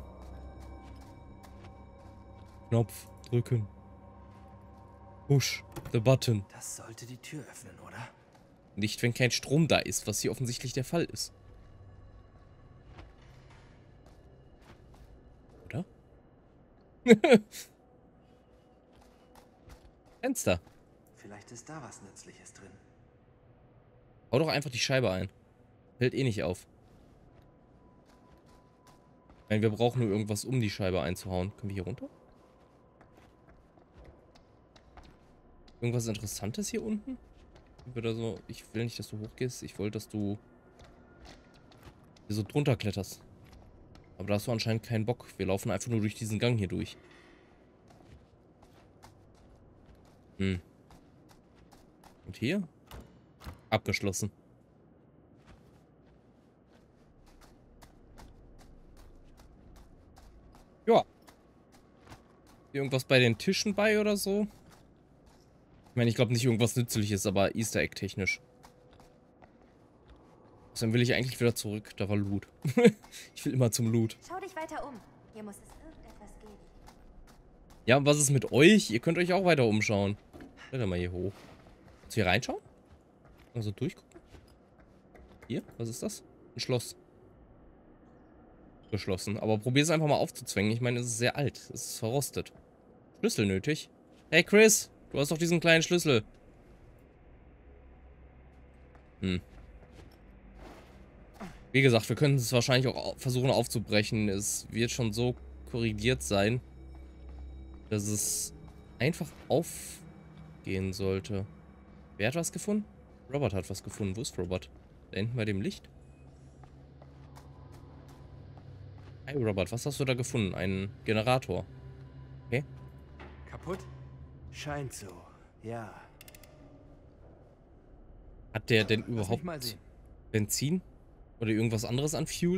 Knopf drücken. Push the button. Das sollte die Tür öffnen, oder? Nicht, wenn kein Strom da ist, was hier offensichtlich der Fall ist. Oder? Fenster. Vielleicht ist da was Nützliches drin. Hau doch einfach die Scheibe ein. Fällt eh nicht auf. Ich meine, wir brauchen nur irgendwas, um die Scheibe einzuhauen. Können wir hier runter? Irgendwas Interessantes hier unten? Oder so. Ich will nicht, dass du hochgehst. Ich wollte, dass du hier so drunter kletterst. Aber da hast du anscheinend keinen Bock. Wir laufen einfach nur durch diesen Gang hier durch. Und hier? Abgeschlossen. Ja. Irgendwas bei den Tischen bei oder so? Ich meine, ich glaube nicht irgendwas Nützliches, aber Easter Egg technisch. Dann will ich eigentlich wieder zurück. Da war Loot. Ich will immer zum Loot. Schau dich weiter um. Hier muss es irgendetwas geben. Ja, und was ist mit euch? Ihr könnt euch auch weiter umschauen. Kletter mal hier hoch. Kannst du hier reinschauen? Also durchgucken? Hier? Was ist das? Ein Schloss. Geschlossen. Aber probier es einfach mal aufzuzwängen. Ich meine, es ist sehr alt. Es ist verrostet. Schlüssel nötig. Hey Chris, du hast doch diesen kleinen Schlüssel. Wie gesagt, wir können es wahrscheinlich auch versuchen aufzubrechen. Es wird schon so korrigiert sein, dass es einfach aufgehen sollte. Wer hat was gefunden? Robert hat was gefunden. Wo ist Robert? Da hinten bei dem Licht? Hi Robert, was hast du da gefunden? Einen Generator. Okay. Kaputt? Scheint so, ja. Hat der denn Lass mich überhaupt mal sehen. Benzin? Oder irgendwas anderes an Fuel?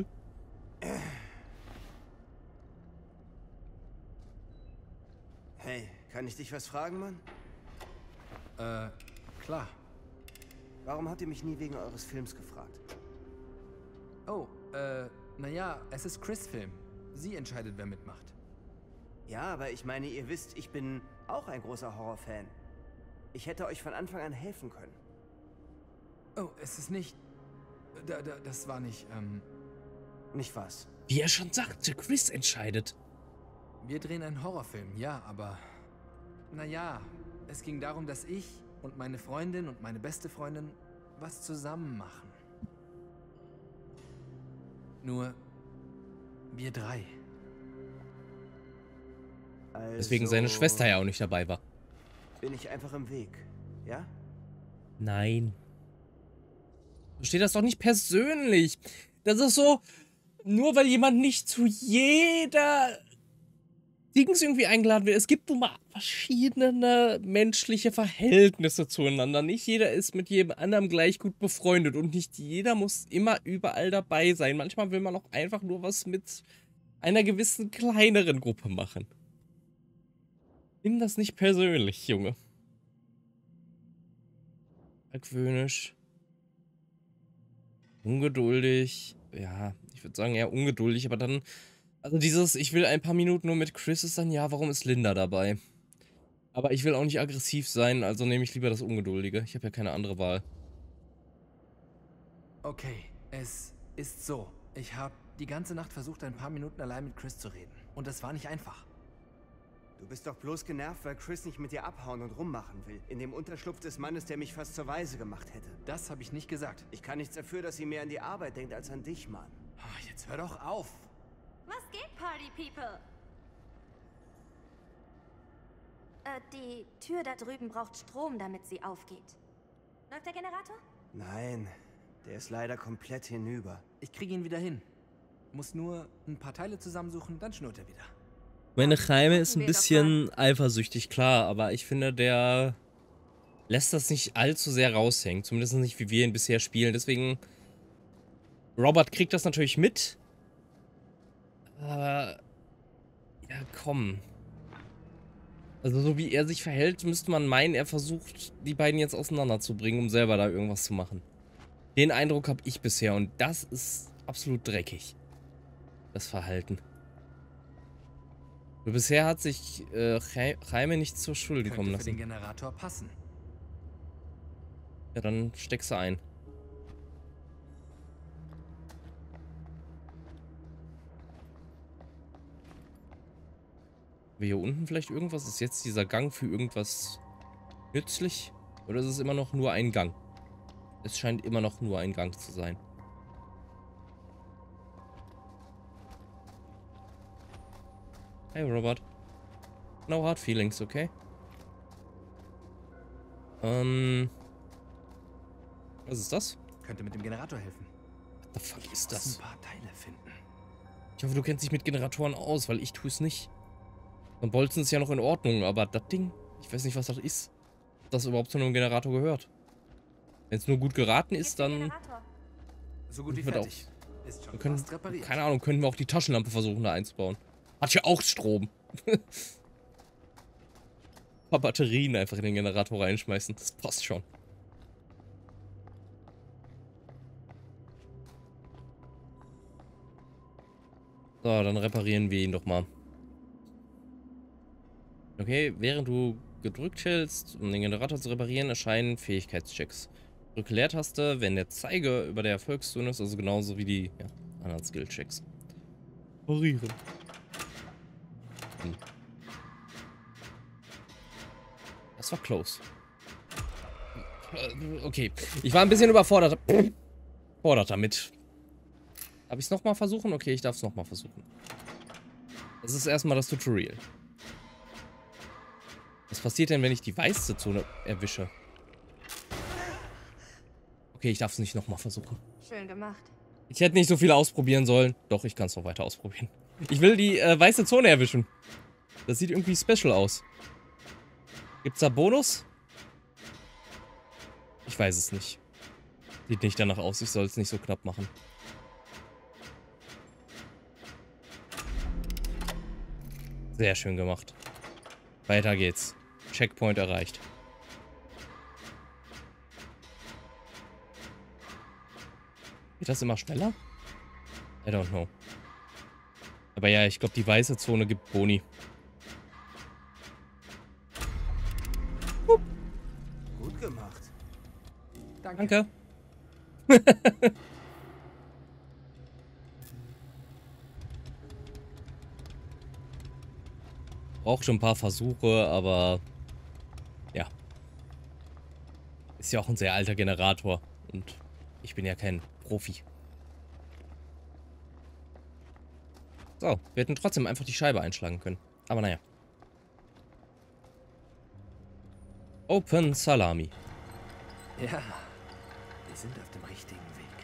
Hey, kann ich dich was fragen, Mann? Klar. Warum habt ihr mich nie wegen eures Films gefragt? Oh, naja, es ist Chris' Film. Sie entscheidet, wer mitmacht. Ja, aber ich meine, ihr wisst, ich bin auch ein großer Horrorfan. Ich hätte euch von Anfang an helfen können. Oh, es ist nicht... das war nicht, Nicht was? Wie er schon sagte, Chris entscheidet. Wir drehen einen Horrorfilm, ja, aber... Naja, es ging darum, dass ich und meine Freundin und meine beste Freundin was zusammen machen. Nur... wir 3. Also Deswegen seine Schwester ja auch nicht dabei war. bin ich einfach im Weg, ja? Nein. Versteht das doch nicht persönlich. Das ist so, nur weil jemand nicht zu jeder Dings irgendwie eingeladen wird. Es gibt nun mal verschiedene menschliche Verhältnisse zueinander. Nicht jeder ist mit jedem anderen gleich gut befreundet und nicht jeder muss immer überall dabei sein. Manchmal will man auch einfach nur was mit einer gewissen kleineren Gruppe machen. Nimm das nicht persönlich, Junge. Argwöhnisch. Ungeduldig. Ja, ich würde sagen eher ungeduldig, aber dann... Also dieses, ich will ein paar Minuten nur mit Chris ist dann, ja, warum ist Linda dabei? Aber ich will auch nicht aggressiv sein, also nehme ich lieber das Ungeduldige. Ich habe ja keine andere Wahl. Okay, es ist so. Ich habe die ganze Nacht versucht, ein paar Minuten allein mit Chris zu reden. Und das war nicht einfach. Du bist doch bloß genervt, weil Chris nicht mit dir abhauen und rummachen will. In dem Unterschlupf des Mannes, der mich fast zur Waise gemacht hätte. Das habe ich nicht gesagt. Ich kann nichts dafür, dass sie mehr an die Arbeit denkt als an dich, Mann. Oh, jetzt hör doch auf. Was geht, Party People? Die Tür da drüben braucht Strom, damit sie aufgeht. Läuft der Generator? Nein, der ist leider komplett hinüber. Ich kriege ihn wieder hin. Muss nur ein paar Teile zusammensuchen, dann schnurrt er wieder. Meine Chaime ist ein wir doch bisschen eifersüchtig, klar, aber ich finde, der lässt das nicht allzu sehr raushängen. Zumindest nicht, wie wir ihn bisher spielen. Deswegen, Robert kriegt das natürlich mit. Aber, ja, komm. Also so wie er sich verhält, müsste man meinen, er versucht, die beiden jetzt auseinanderzubringen, um selber da irgendwas zu machen. Den Eindruck habe ich bisher und das ist absolut dreckig. Das Verhalten. Und bisher hat sich Jaime nicht zur Schulden kommen Könnte für den lassen. Generator passen. Ja, dann steckst du ein. Wie hier unten vielleicht irgendwas? Ist jetzt dieser Gang für irgendwas nützlich? Oder ist es immer noch nur ein Gang? Es scheint immer noch nur ein Gang zu sein. Hey Robert. No hard feelings, okay? Was ist das? Könnte mit dem Generator helfen. What the fuck ist Muss das? ein paar Teile finden. Ich hoffe, du kennst dich mit Generatoren aus, weil ich tue es nicht. Ein Bolzen ist ja noch in Ordnung, aber das Ding, ich weiß nicht, was das ist. Ob das überhaupt zu einem Generator gehört. Wenn es nur gut geraten ist, dann So gut wie wird fertig. Ist wir schon können, fast repariert. keine Ahnung, können wir auch die Taschenlampe versuchen da einzubauen. Hat ja auch Strom. Ein paar Batterien einfach in den Generator reinschmeißen, das passt schon. So, dann reparieren wir ihn doch mal. Okay, während du gedrückt hältst, um den Generator zu reparieren, erscheinen Fähigkeitschecks. Drücke Leertaste, wenn der Zeiger über der Erfolgszone ist, also genauso wie die anderen Skill-Checks. Reparieren. Das war close. Okay, ich war ein bisschen überfordert damit. Darf ich es nochmal versuchen? Okay, ich darf es nochmal versuchen. Das ist erstmal das Tutorial. Was passiert denn, wenn ich die weiße Zone erwische? Okay, ich darf es nicht nochmal versuchen. Schön gemacht. Ich hätte nicht so viel ausprobieren sollen. Doch, ich kann es noch weiter ausprobieren. Ich will die weiße Zone erwischen. Das sieht irgendwie special aus. Gibt's da Bonus? Ich weiß es nicht. Sieht nicht danach aus. Ich soll es nicht so knapp machen. Sehr schön gemacht. Weiter geht's. Checkpoint erreicht. Geht das immer schneller? I don't know. Aber ja, ich glaube, die weiße Zone gibt Boni. Gut gemacht. Danke. Braucht schon ein paar Versuche, aber ja. Ist ja auch ein sehr alter Generator. Und ich bin ja kein Profi. So, wir hätten trotzdem einfach die Scheibe einschlagen können. Aber naja. Open Salami. Ja, wir sind auf dem richtigen Weg.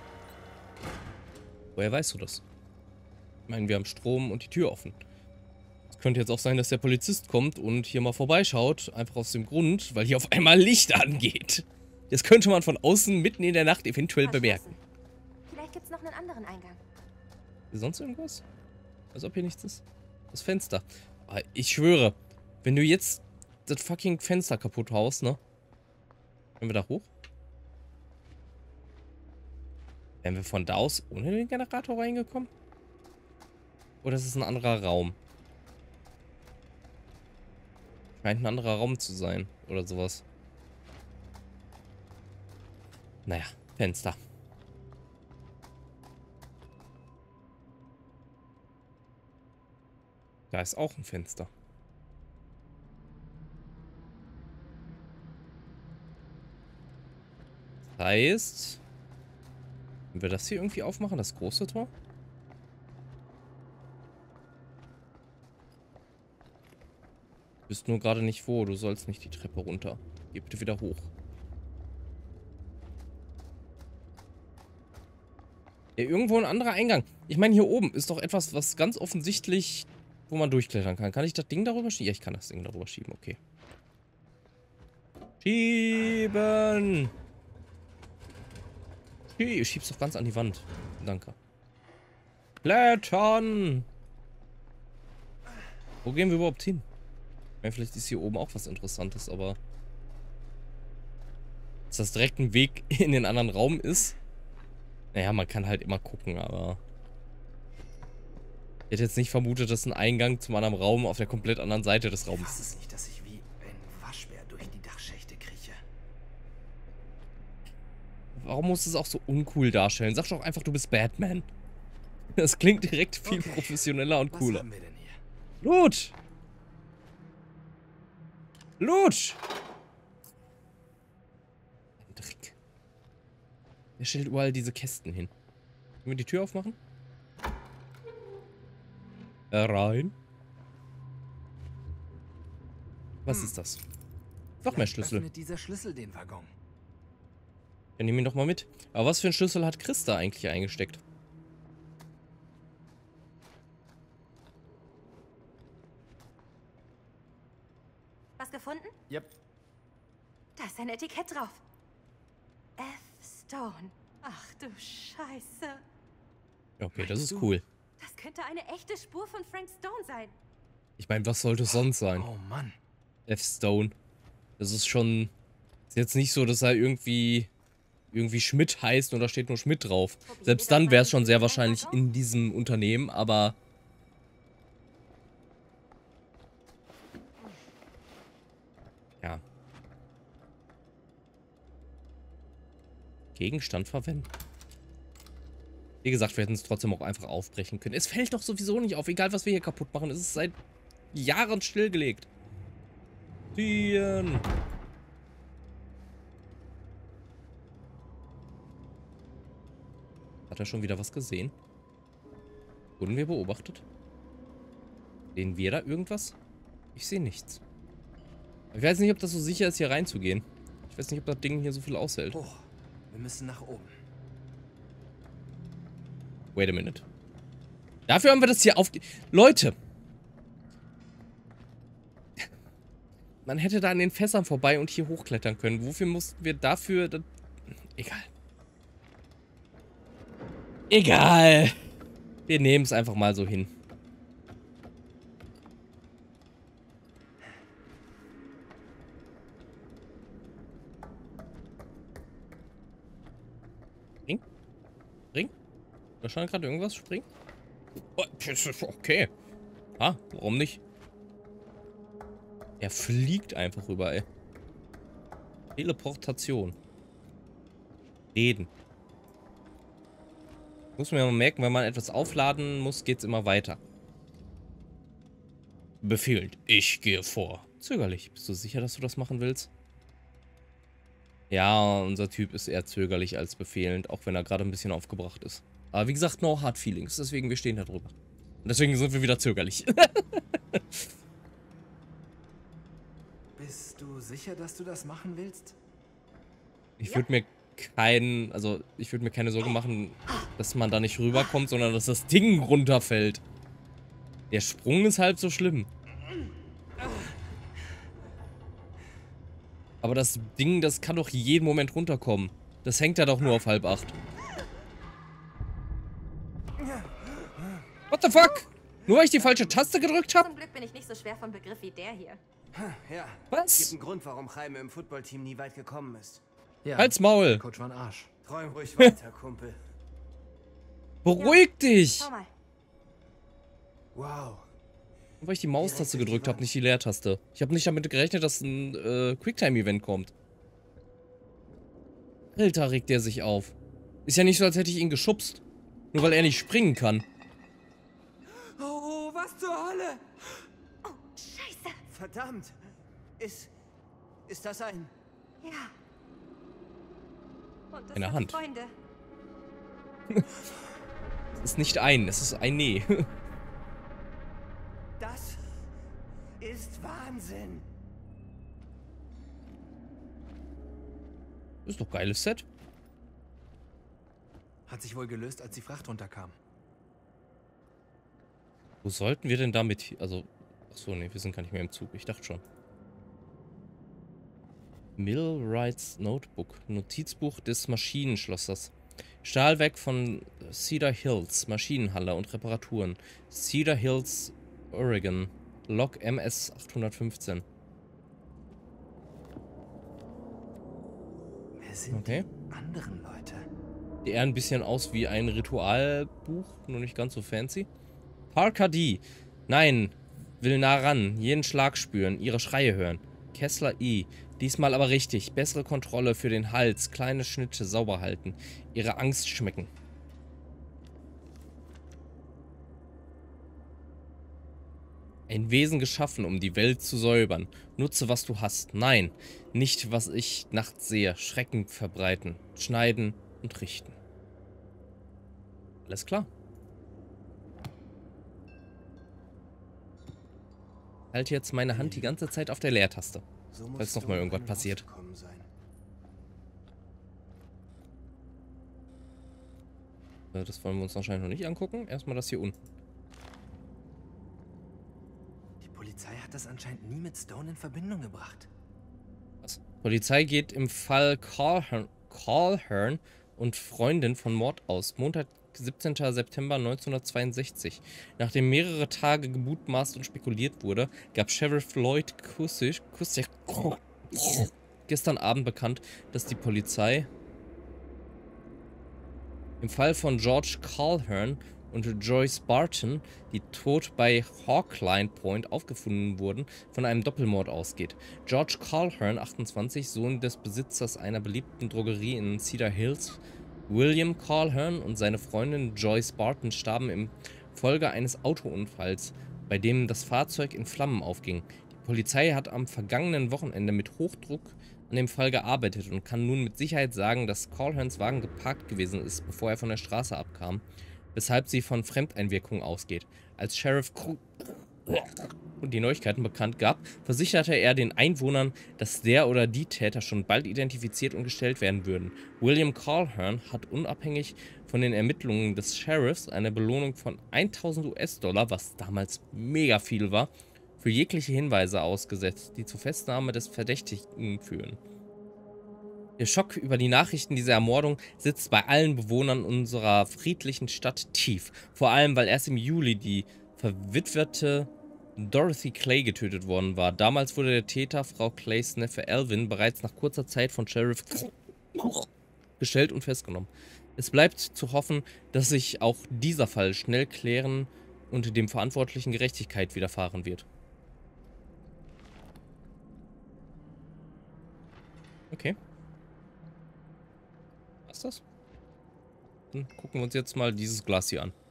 Woher weißt du das? Ich meine, wir haben Strom und die Tür offen. Es könnte jetzt auch sein, dass der Polizist kommt und hier mal vorbeischaut. Einfach aus dem Grund, weil hier auf einmal Licht angeht. Das könnte man von außen mitten in der Nacht eventuell bemerken. Vielleicht gibt's noch einen anderen Eingang. Ist sonst irgendwas? Als ob hier nichts ist. Das Fenster. Aber ich schwöre, wenn du jetzt das fucking Fenster kaputt haust, ne? Können wir da hoch? Wären wir von da aus ohne den Generator reingekommen? Oder ist es ein anderer Raum? Scheint ein anderer Raum zu sein. Oder sowas. Naja, Fenster. Da ist auch ein Fenster. Das heißt, wenn wir das hier irgendwie aufmachen, das große Tor? Du bist nur gerade nicht wo. Du sollst nicht die Treppe runter. Geh bitte wieder hoch. Ja, irgendwo ein anderer Eingang. Ich meine, hier oben ist doch etwas, was ganz offensichtlich, wo man durchklettern kann. Kann ich das Ding darüber schieben? Ja, ich kann das Ding darüber schieben. Okay. Schieben! Du schiebst doch ganz an die Wand. Danke. Klettern! Wo gehen wir überhaupt hin? Ja, vielleicht ist hier oben auch was Interessantes, aber... Dass das direkt ein Weg in den anderen Raum ist? Naja, man kann halt immer gucken, aber... Ich hätte jetzt nicht vermutet, dass ein Eingang zum anderen Raum auf der komplett anderen Seite des Raums Was ist. ist nicht, dass ich wie ein Waschbär durch die Dachschächte krieche? Warum musst du es auch so uncool darstellen? Sag doch einfach, du bist Batman. Das klingt direkt viel professioneller und cooler. Was haben wir denn hier? Loot! Loot! Ein Dreck. Wer stellt überall diese Kästen hin? Können wir die Tür aufmachen? Rein. Was ist das? Noch mehr Vielleicht Schlüssel. öffnet dieser Schlüssel den Waggon. Dann nehmen wir ihn doch mal mit. Aber was für einen Schlüssel hat Chris da eigentlich eingesteckt? Was gefunden? Yep. Da ist ein Etikett drauf. F. Stone. Ach du Scheiße. Okay, das ist du? cool. Das könnte eine echte Spur von Frank Stone sein. Ich meine, was sollte es sonst sein? Oh Mann. F. Stone. Das ist schon... Ist jetzt nicht so, dass er irgendwie Schmidt heißt und da steht nur Schmidt drauf. Selbst dann wäre es schon sehr wahrscheinlich in diesem Unternehmen, aber... Ja. Gegenstand verwenden. Wie gesagt, wir hätten es trotzdem auch einfach aufbrechen können. Es fällt doch sowieso nicht auf, egal was wir hier kaputt machen. Es ist seit Jahren stillgelegt. Ziehen. Hat er schon wieder was gesehen? Wurden wir beobachtet? Sehen wir da irgendwas? Ich sehe nichts. Ich weiß nicht, ob das so sicher ist, hier reinzugehen. Ich weiß nicht, ob das Ding hier so viel aushält. Hoch. Wir müssen nach oben. Wait a minute. Dafür haben wir das hier Leute! Man hätte da an den Fässern vorbei und hier hochklettern können. Wofür mussten wir dafür... Egal. Egal. Wir nehmen es einfach mal so hin. Spring? Spring? Da stand gerade irgendwas. Spring? Oh, okay. Ah, warum nicht? Er fliegt einfach überall. Teleportation. Reden. Muss man ja mal merken, wenn man etwas aufladen muss, geht's immer weiter. Befehlt. Ich gehe vor. Zögerlich. Bist du sicher, dass du das machen willst? Ja, unser Typ ist eher zögerlich als befehlend, auch wenn er gerade ein bisschen aufgebracht ist. Aber wie gesagt, no hard feelings. Deswegen, wir stehen da drüber. Und deswegen sind wir wieder zögerlich. Bist du sicher, dass du das machen willst? Ich würde mir ich würde mir keine Sorge machen, dass man da nicht rüberkommt, sondern dass das Ding runterfällt. Der Sprung ist halb so schlimm. Aber das Ding, das kann doch jeden Moment runterkommen. Das hängt ja doch nur auf 7:30. What the fuck? Nur weil ich die falsche Taste gedrückt habe? Zum Glück bin ich nicht so schwer von Begriff wie der hier. Ja. Was? Gibt einen Grund, warum Jaime im Footballteam nie weit gekommen ist. Ja. Halt's Maul. Coach war ein Arsch. Träum ruhig weiter, Kumpel. Beruhig dich. Schau mal. Wow. Nur weil ich die Maustaste gedrückt habe, nicht die Leertaste. Ich habe nicht damit gerechnet, dass ein Quicktime-Event kommt. Alter, regt der sich auf. Ist ja nicht so, als hätte ich ihn geschubst. Nur weil er nicht springen kann. Oh, was zur Hölle? Oh, Scheiße. Verdammt. Ist das ein... Ja. Und das Eine hat Hand. Freunde. Es ist nicht ein, es ist ein Nee. Das ist Wahnsinn. Ist doch ein geiles Set. Hat sich wohl gelöst, als die Fracht runterkam. Wo sollten wir denn damit... Also... Achso, nee, wir sind gar nicht mehr im Zug. Ich dachte schon. Millwrights Notebook. Notizbuch des Maschinenschlossers. Stahlwerk von Cedar Hills. Maschinenhalle und Reparaturen. Cedar Hills, Oregon. Log MS 815. Wer sind Okay. die anderen Leute? Die eher ein bisschen aus wie ein Ritualbuch, nur nicht ganz so fancy. Parker D. Nein, will nah ran, jeden Schlag spüren, ihre Schreie hören. Kessler I. Diesmal aber richtig. Bessere Kontrolle für den Hals, kleine Schnitte sauber halten. Ihre Angst schmecken. Ein Wesen geschaffen, um die Welt zu säubern. Nutze, was du hast. Nein, nicht, was ich nachts sehe. Schrecken verbreiten, schneiden und richten. Alles klar. Halte jetzt meine Hand die ganze Zeit auf der Leertaste. So Falls muss noch mal Stone irgendwas an passiert. rausgekommen sein. Das wollen wir uns anscheinend noch nicht angucken. Erstmal das hier unten. Die Polizei hat das anscheinend nie mit Stone in Verbindung gebracht. Was? Polizei geht im Fall Calhern und Freundin von Mord aus. Montag, 17. September 1962. Nachdem mehrere Tage gemutmaßt und spekuliert wurde, gab Sheriff Lloyd Kusick gestern Abend bekannt, dass die Polizei im Fall von George Calhern und Joyce Barton, die tot bei Hawkline Point aufgefunden wurden, von einem Doppelmord ausgeht. George Calhern, 28, Sohn des Besitzers einer beliebten Drogerie in Cedar Hills, William Calhern und seine Freundin Joyce Barton starben im Folge eines Autounfalls, bei dem das Fahrzeug in Flammen aufging. Die Polizei hat am vergangenen Wochenende mit Hochdruck an dem Fall gearbeitet und kann nun mit Sicherheit sagen, dass Calherns Wagen geparkt gewesen ist, bevor er von der Straße abkam, weshalb sie von Fremdeinwirkung ausgeht. Als Sheriff und die Neuigkeiten bekannt gab, versicherte er den Einwohnern, dass der oder die Täter schon bald identifiziert und gestellt werden würden. William Calhern hat unabhängig von den Ermittlungen des Sheriffs eine Belohnung von 1000 US-Dollar, was damals mega viel war, für jegliche Hinweise ausgesetzt, die zur Festnahme des Verdächtigen führen. Der Schock über die Nachrichten dieser Ermordung sitzt bei allen Bewohnern unserer friedlichen Stadt tief. Vor allem, weil erst im Juli die verwitwete Dorothy Clay getötet worden war. Damals wurde der Täter, Frau Clays Neffe Alvin, bereits nach kurzer Zeit von Sheriff gestellt und festgenommen. Es bleibt zu hoffen, dass sich auch dieser Fall schnell klären und dem Verantwortlichen Gerechtigkeit widerfahren wird. Okay. Was ist das? Dann gucken wir uns jetzt mal dieses Glas hier an.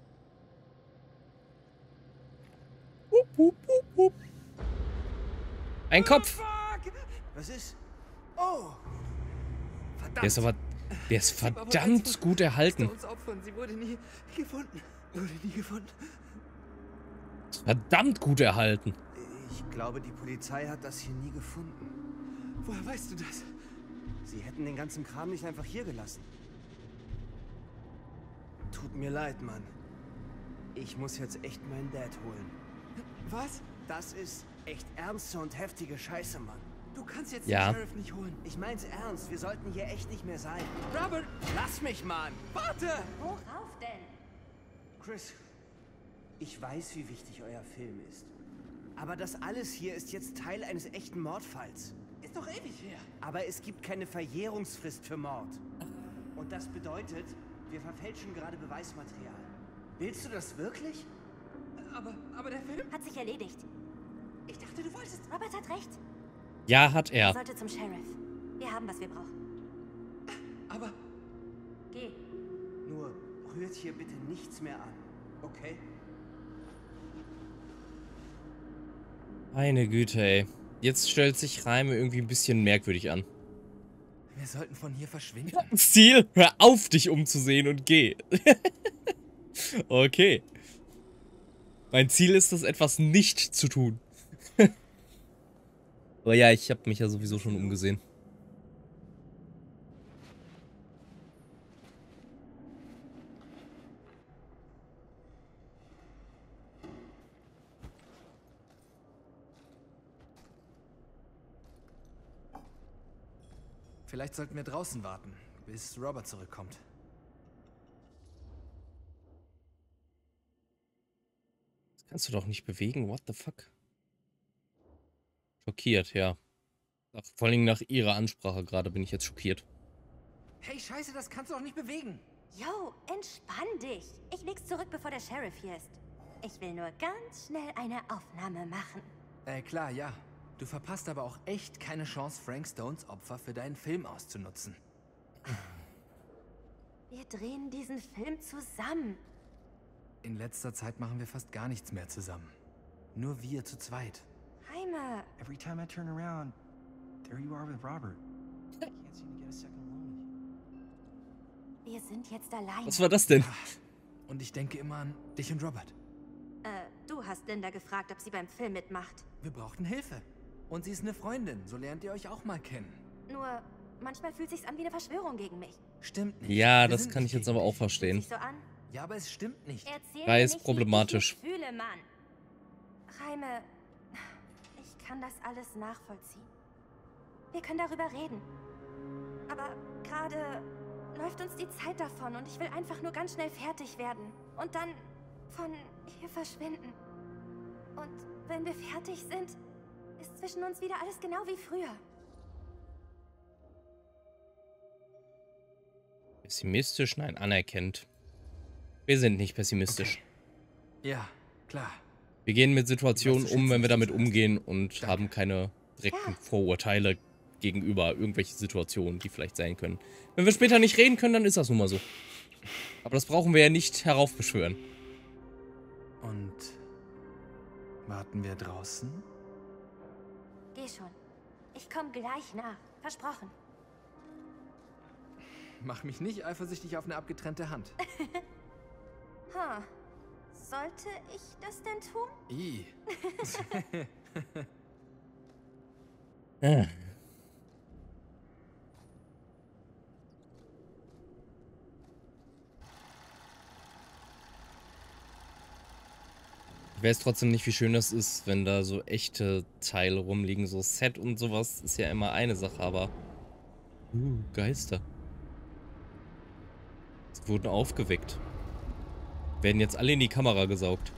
Ein Kopf! Was ist? Oh! Der ist verdammt gut erhalten. Stones Opfern, sie wurde nie gefunden. Wurde nie gefunden. Verdammt gut erhalten. Ich glaube, die Polizei hat das hier nie gefunden. Woher weißt du das? Sie hätten den ganzen Kram nicht einfach hier gelassen. Tut mir leid, Mann. Ich muss jetzt echt meinen Dad holen. Was? Das ist echt ernste und heftige Scheiße, Mann. Du kannst jetzt Ja. den Sheriff nicht holen. Ich mein's ernst. Wir sollten hier echt nicht mehr sein. Robert, Lass mich, Mann! warte! Worauf denn? Chris, ich weiß, wie wichtig euer Film ist. Aber das alles hier ist jetzt Teil eines echten Mordfalls. Ist doch ewig her. Aber es gibt keine Verjährungsfrist für Mord. Und das bedeutet, wir verfälschen gerade Beweismaterial. Willst du das wirklich? Aber der Film? Hat sich erledigt. Ich dachte, du wolltest... Robert hat recht. Ja, hat Er er. sollte zum Sheriff. Wir haben, was wir brauchen. Aber... Geh. Nur rührt hier bitte nichts mehr an. Okay? Meine Güte, ey. Jetzt stellt sich Reime irgendwie ein bisschen merkwürdig an. Wir sollten von hier verschwinden. Ziel, hör auf, dich umzusehen und geh. Okay. Mein Ziel ist es, etwas nicht zu tun. Aber ja, ich habe mich ja sowieso schon umgesehen. Vielleicht sollten wir draußen warten, bis Robert zurückkommt. Kannst du doch nicht bewegen, what the fuck? Schockiert, ja. Vor allem nach ihrer Ansprache gerade bin ich jetzt schockiert. Hey, scheiße, das kannst du doch nicht bewegen. Yo, entspann dich. Ich leg's zurück, bevor der Sheriff hier ist. Ich will nur ganz schnell eine Aufnahme machen. Klar, ja. Du verpasst aber auch echt keine Chance, Frank Stones Opfer für deinen Film auszunutzen. Wir drehen diesen Film zusammen. In letzter Zeit machen wir fast gar nichts mehr zusammen. Nur wir zu zweit. Jaime. Every time I turn around, there you are with Robert. I can't seem to get a second alone with you. Wir sind jetzt allein. Was war das denn? Und ich denke immer an dich und Robert. Du hast Linda gefragt, ob sie beim Film mitmacht. Wir brauchten Hilfe. Und sie ist eine Freundin, so lernt ihr euch auch mal kennen. Nur, manchmal fühlt sich's an wie eine Verschwörung gegen mich. Stimmt nicht. Ja, Wir das sind kann nicht ich jetzt gegen aber auch dich. verstehen. Fühlt sich so an. Ja, aber es stimmt nicht. Erzähl Ja, mir ist nicht, problematisch. Wie ich mich fühle, Mann. Jaime, ich kann das alles nachvollziehen. Wir können darüber reden. Aber gerade läuft uns die Zeit davon und ich will einfach nur ganz schnell fertig werden. Und dann von hier verschwinden. Und wenn wir fertig sind, ist zwischen uns wieder alles genau wie früher. Pessimistisch? Nein, anerkennt. Wir sind nicht pessimistisch. Okay. Ja, klar. Wir gehen mit Situationen Was du um, wenn wir schätzen damit sagst. umgehen und Danke. haben keine direkten Vorurteile gegenüber irgendwelchen Situationen, die vielleicht sein können. Wenn wir später nicht reden können, dann ist das nun mal so. Aber das brauchen wir ja nicht heraufbeschwören. Und warten wir draußen? Geh schon. Ich komme gleich nach. Versprochen. Mach mich nicht eifersüchtig auf eine abgetrennte Hand. Ha. Sollte ich das denn tun? I. Ah. Ich weiß trotzdem nicht, wie schön das ist, wenn da so echte Teile rumliegen. So Set und sowas ist ja immer eine Sache, aber... Geister. Sie wurden aufgeweckt. Werden jetzt alle in die Kamera gesaugt.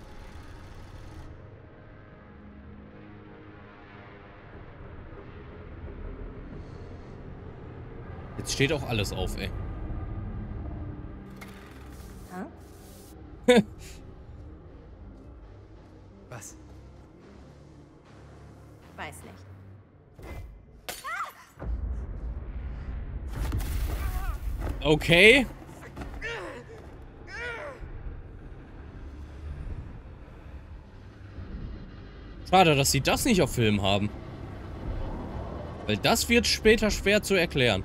Jetzt steht auch alles auf, ey. Hä? Was? Weiß nicht. Okay. Schade, dass sie das nicht auf Film haben. Weil das wird später schwer zu erklären.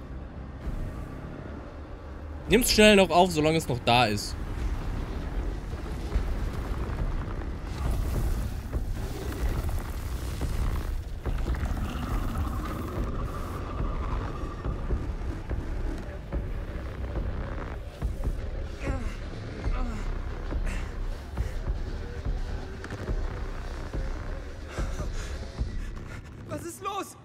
Nimm's schnell noch auf, solange es noch da ist. Was ist los?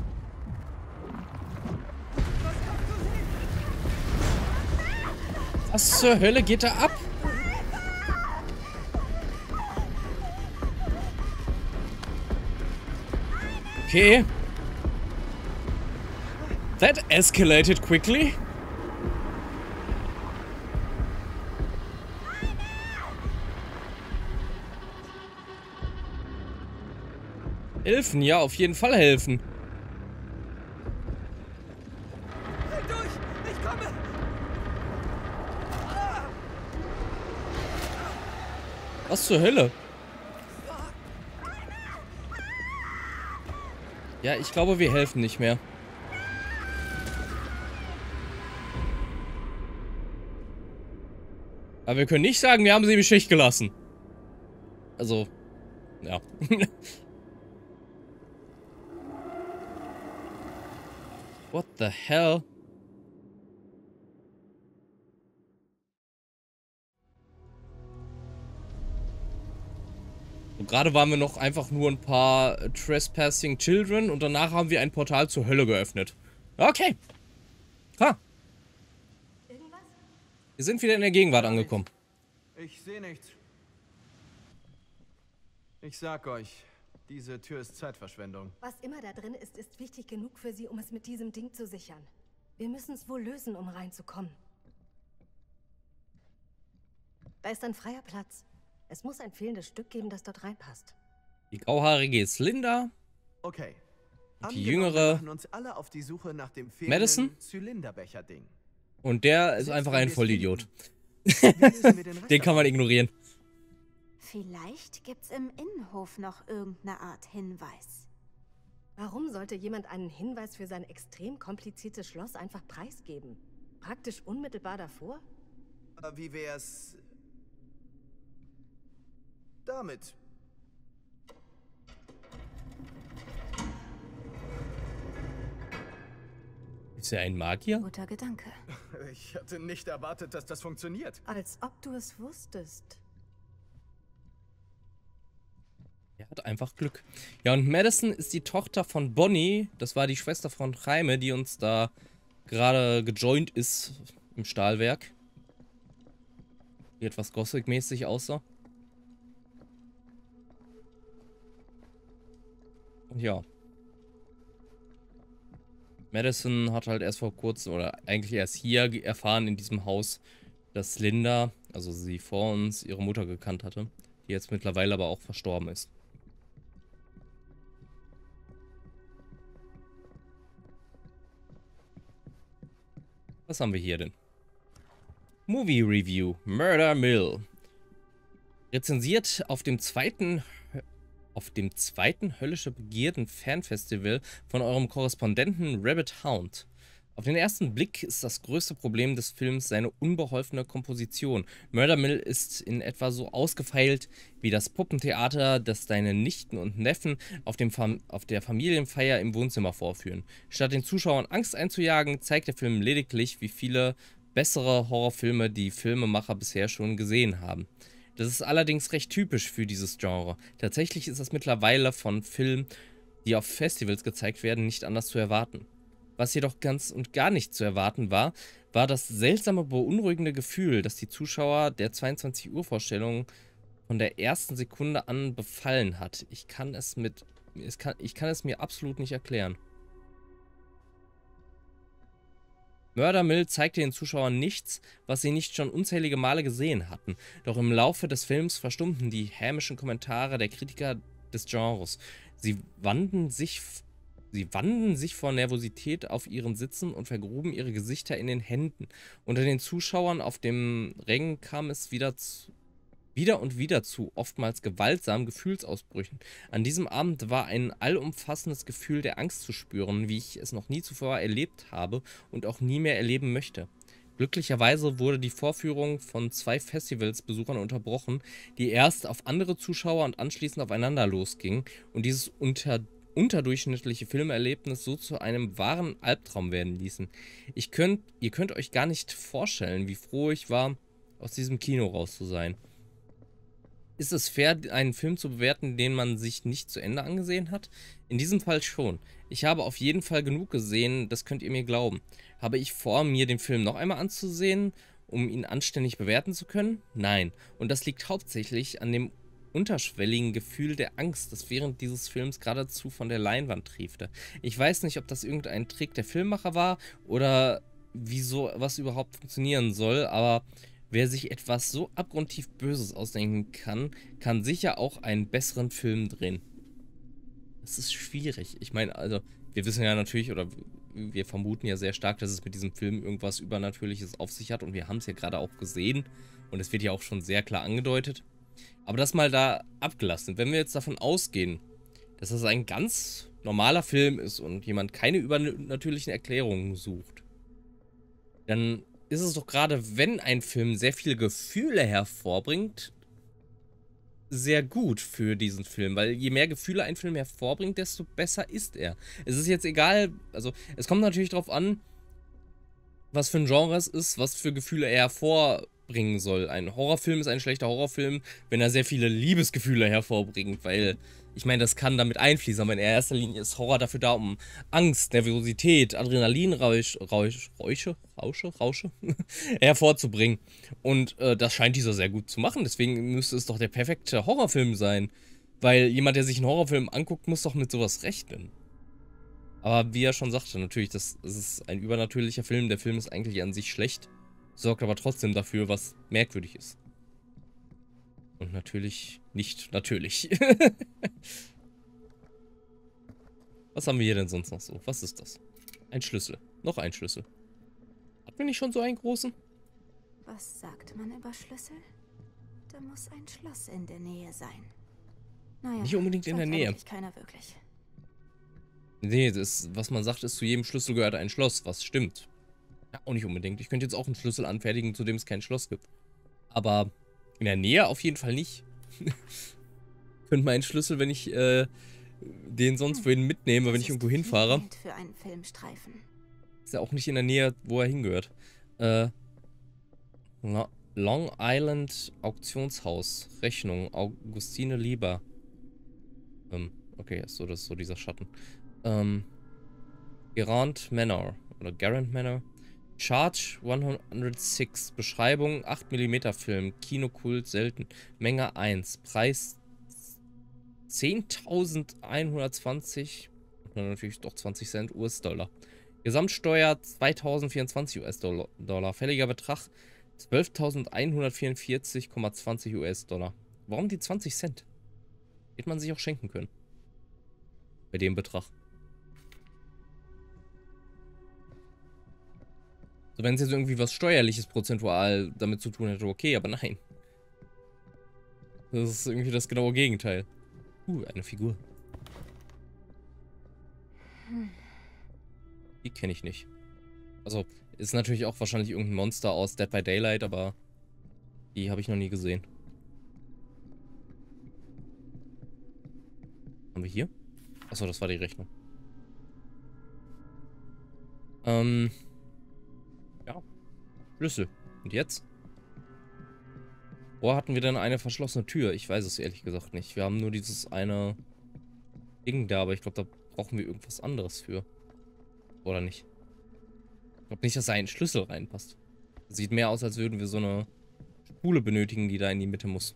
Was zur Hölle geht da ab? Okay. That escalated quickly. Helfen, ja, auf jeden Fall helfen. Halt durch! Ich komme! Was zur Hölle? Ja, ich glaube, wir helfen nicht mehr. Aber wir können nicht sagen, wir haben sie im Stich gelassen. Also, ja. What the hell? Und gerade waren wir noch einfach nur ein paar Trespassing Children und danach haben wir ein Portal zur Hölle geöffnet. Okay. Klar. Irgendwas? Wir sind wieder in der Gegenwart angekommen. Ich sehe nichts. Ich sag euch, diese Tür ist Zeitverschwendung. Was immer da drin ist, ist wichtig genug für sie, um es mit diesem Ding zu sichern. Wir müssen es wohl lösen, um reinzukommen. Da ist ein freier Platz. Es muss ein fehlendes Stück geben, das dort reinpasst. Die grauhaarige ist Linda. Okay. Die jüngere wir machen uns alle auf die Suche nach dem Madison. fehlenden Zylinderbecher-Ding. Und der ist einfach ein Vollidiot. Wie lösen wir den Rest Den kann man auf? ignorieren. Vielleicht gibt's im Innenhof noch irgendeine Art Hinweis. Warum sollte jemand einen Hinweis für sein extrem kompliziertes Schloss einfach preisgeben? Praktisch unmittelbar davor? Wie wär's damit? Ist er ein Magier? Guter Gedanke. Ich hatte nicht erwartet, dass das funktioniert. Als ob du es wusstest. Er hat einfach Glück. Ja, und Madison ist die Tochter von Bonnie. Das war die Schwester von Jaime, die uns da gerade gejoint ist im Stahlwerk. Die etwas Gothic-mäßig aussah. Und ja. Madison hat halt erst vor kurzem, oder eigentlich erst hier erfahren in diesem Haus, dass Linda, also sie vor uns, ihre Mutter gekannt hatte, die jetzt mittlerweile aber auch verstorben ist. Was haben wir hier denn? Movie Review, Murder Mill. Rezensiert auf dem zweiten Höllische Begierden Fanfestival von eurem Korrespondenten Rabbit Hound. Auf den ersten Blick ist das größte Problem des Films seine unbeholfene Komposition. Murder Mill ist in etwa so ausgefeilt wie das Puppentheater, das deine Nichten und Neffen auf der Familienfeier im Wohnzimmer vorführen. Statt den Zuschauern Angst einzujagen, zeigt der Film lediglich, wie viele bessere Horrorfilme die Filmemacher bisher schon gesehen haben. Das ist allerdings recht typisch für dieses Genre. Tatsächlich ist das mittlerweile von Filmen, die auf Festivals gezeigt werden, nicht anders zu erwarten. Was jedoch ganz und gar nicht zu erwarten war, war das seltsame, beunruhigende Gefühl, das die Zuschauer der 22-Uhr-Vorstellung von der ersten Sekunde an befallen hat. Ich kann es mir absolut nicht erklären. Murder Mill zeigte den Zuschauern nichts, was sie nicht schon unzählige Male gesehen hatten. Doch im Laufe des Films verstummten die hämischen Kommentare der Kritiker des Genres. Sie wandten sich vor Nervosität auf ihren Sitzen und vergruben ihre Gesichter in den Händen. Unter den Zuschauern auf den Rängen kam es wieder und wieder zu oftmals gewaltsamen Gefühlsausbrüchen. An diesem Abend war ein allumfassendes Gefühl der Angst zu spüren, wie ich es noch nie zuvor erlebt habe und auch nie mehr erleben möchte. Glücklicherweise wurde die Vorführung von 2 Festivalsbesuchern unterbrochen, die erst auf andere Zuschauer und anschließend aufeinander losgingen und dieses unterdurchschnittliche Filmerlebnis so zu einem wahren Albtraum werden ließen. Ihr könnt euch gar nicht vorstellen, wie froh ich war, aus diesem Kino raus zu sein. Ist es fair, einen Film zu bewerten, den man sich nicht zu Ende angesehen hat? In diesem Fall schon. Ich habe auf jeden Fall genug gesehen, das könnt ihr mir glauben. Habe ich vor, mir den Film noch einmal anzusehen, um ihn anständig bewerten zu können? Nein. Und das liegt hauptsächlich an dem unterschwelligen Gefühl der Angst, das während dieses Films geradezu von der Leinwand triefte. Ich weiß nicht, ob das irgendein Trick der Filmemacher war oder wie so was überhaupt funktionieren soll, aber wer sich etwas so abgrundtief Böses ausdenken kann, kann sicher auch einen besseren Film drehen. Das ist schwierig. Ich meine, also, wir wissen ja natürlich, oder wir vermuten ja sehr stark, dass es mit diesem Film irgendwas Übernatürliches auf sich hat und wir haben es ja gerade auch gesehen und es wird ja auch schon sehr klar angedeutet. Aber das mal da abgelassen. Wenn wir jetzt davon ausgehen, dass das ein ganz normaler Film ist und jemand keine übernatürlichen Erklärungen sucht, dann ist es doch gerade, wenn ein Film sehr viele Gefühle hervorbringt, sehr gut für diesen Film, weil je mehr Gefühle ein Film hervorbringt, desto besser ist er. Es ist jetzt egal, also es kommt natürlich darauf an, was für ein Genre es ist, was für Gefühle er hervorbringen soll. Ein Horrorfilm ist ein schlechter Horrorfilm, wenn er sehr viele Liebesgefühle hervorbringt, weil, ich meine, das kann damit einfließen, aber in erster Linie ist Horror dafür da, um Angst, Nervosität, Adrenalinrausche hervorzubringen. Und das scheint dieser sehr gut zu machen, deswegen müsste es doch der perfekte Horrorfilm sein. Weil jemand, der sich einen Horrorfilm anguckt, muss doch mit sowas rechnen. Aber wie er schon sagte, natürlich, das ist ein übernatürlicher Film. Der Film ist eigentlich an sich schlecht, sorgt aber trotzdem dafür, was merkwürdig ist. Und natürlich nicht natürlich. Was haben wir hier denn sonst noch so? Was ist das? Ein Schlüssel. Noch ein Schlüssel. Hatten wir nicht schon so einen großen? Was sagt man über Schlüssel? Da muss ein Schloss in der Nähe sein. Naja, Nicht unbedingt in der sagt Nähe. eigentlich keiner wirklich. Nee, das, was man sagt, ist, zu jedem Schlüssel gehört ein Schloss, was stimmt. Ja, auch nicht unbedingt. Ich könnte jetzt auch einen Schlüssel anfertigen, zu dem es kein Schloss gibt. Aber in der Nähe auf jeden Fall nicht. Könnte mal einen Schlüssel, wenn ich den sonst wohin mitnehme, wenn ich irgendwo hinfahre. Für einen Filmstreifen. Ist ja auch nicht in der Nähe, wo er hingehört. Long Island Auktionshaus. Rechnung. Augustine Lieber. Okay, so, das ist so dieser Schatten. Garant Manor. Oder Garant Manor. Charge 106. Beschreibung 8mm Film. Kinokult selten. Menge 1. Preis 10.120. Natürlich doch 20 Cent US-Dollar. Gesamtsteuer 2024 US-Dollar. Fälliger Betrag 12.144,20 US-Dollar. Warum die 20 Cent? Hätte man sich auch schenken können. Bei dem Betrag. So, wenn es jetzt irgendwie was Steuerliches prozentual damit zu tun hätte, okay, aber nein. Das ist irgendwie das genaue Gegenteil. Eine Figur. Die kenne ich nicht. Also, ist natürlich auch wahrscheinlich irgendein Monster aus Dead by Daylight, aber die habe ich noch nie gesehen. Haben wir hier? Achso, das war die Rechnung. Ja. Schlüssel. Und jetzt? Wo hatten wir denn eine verschlossene Tür? Ich weiß es ehrlich gesagt nicht. Wir haben nur dieses eine Ding da, aber ich glaube, da brauchen wir irgendwas anderes für. Oder nicht? Ich glaube nicht, dass da ein Schlüssel reinpasst. Sieht mehr aus, als würden wir so eine Spule benötigen, die da in die Mitte muss.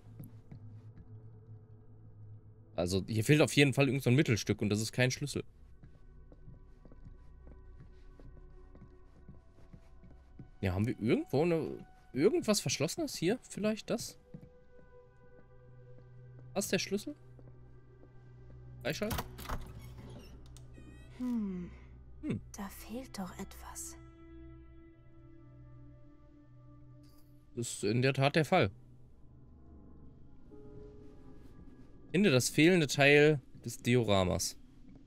Also, hier fehlt auf jeden Fall irgend so ein Mittelstück und das ist kein Schlüssel. Ja, haben wir irgendwo irgendwas Verschlossenes hier? Vielleicht das? Was ist der Schlüssel? Freischalten? Da fehlt doch etwas. Das ist in der Tat der Fall. Finde das fehlende Teil des Dioramas.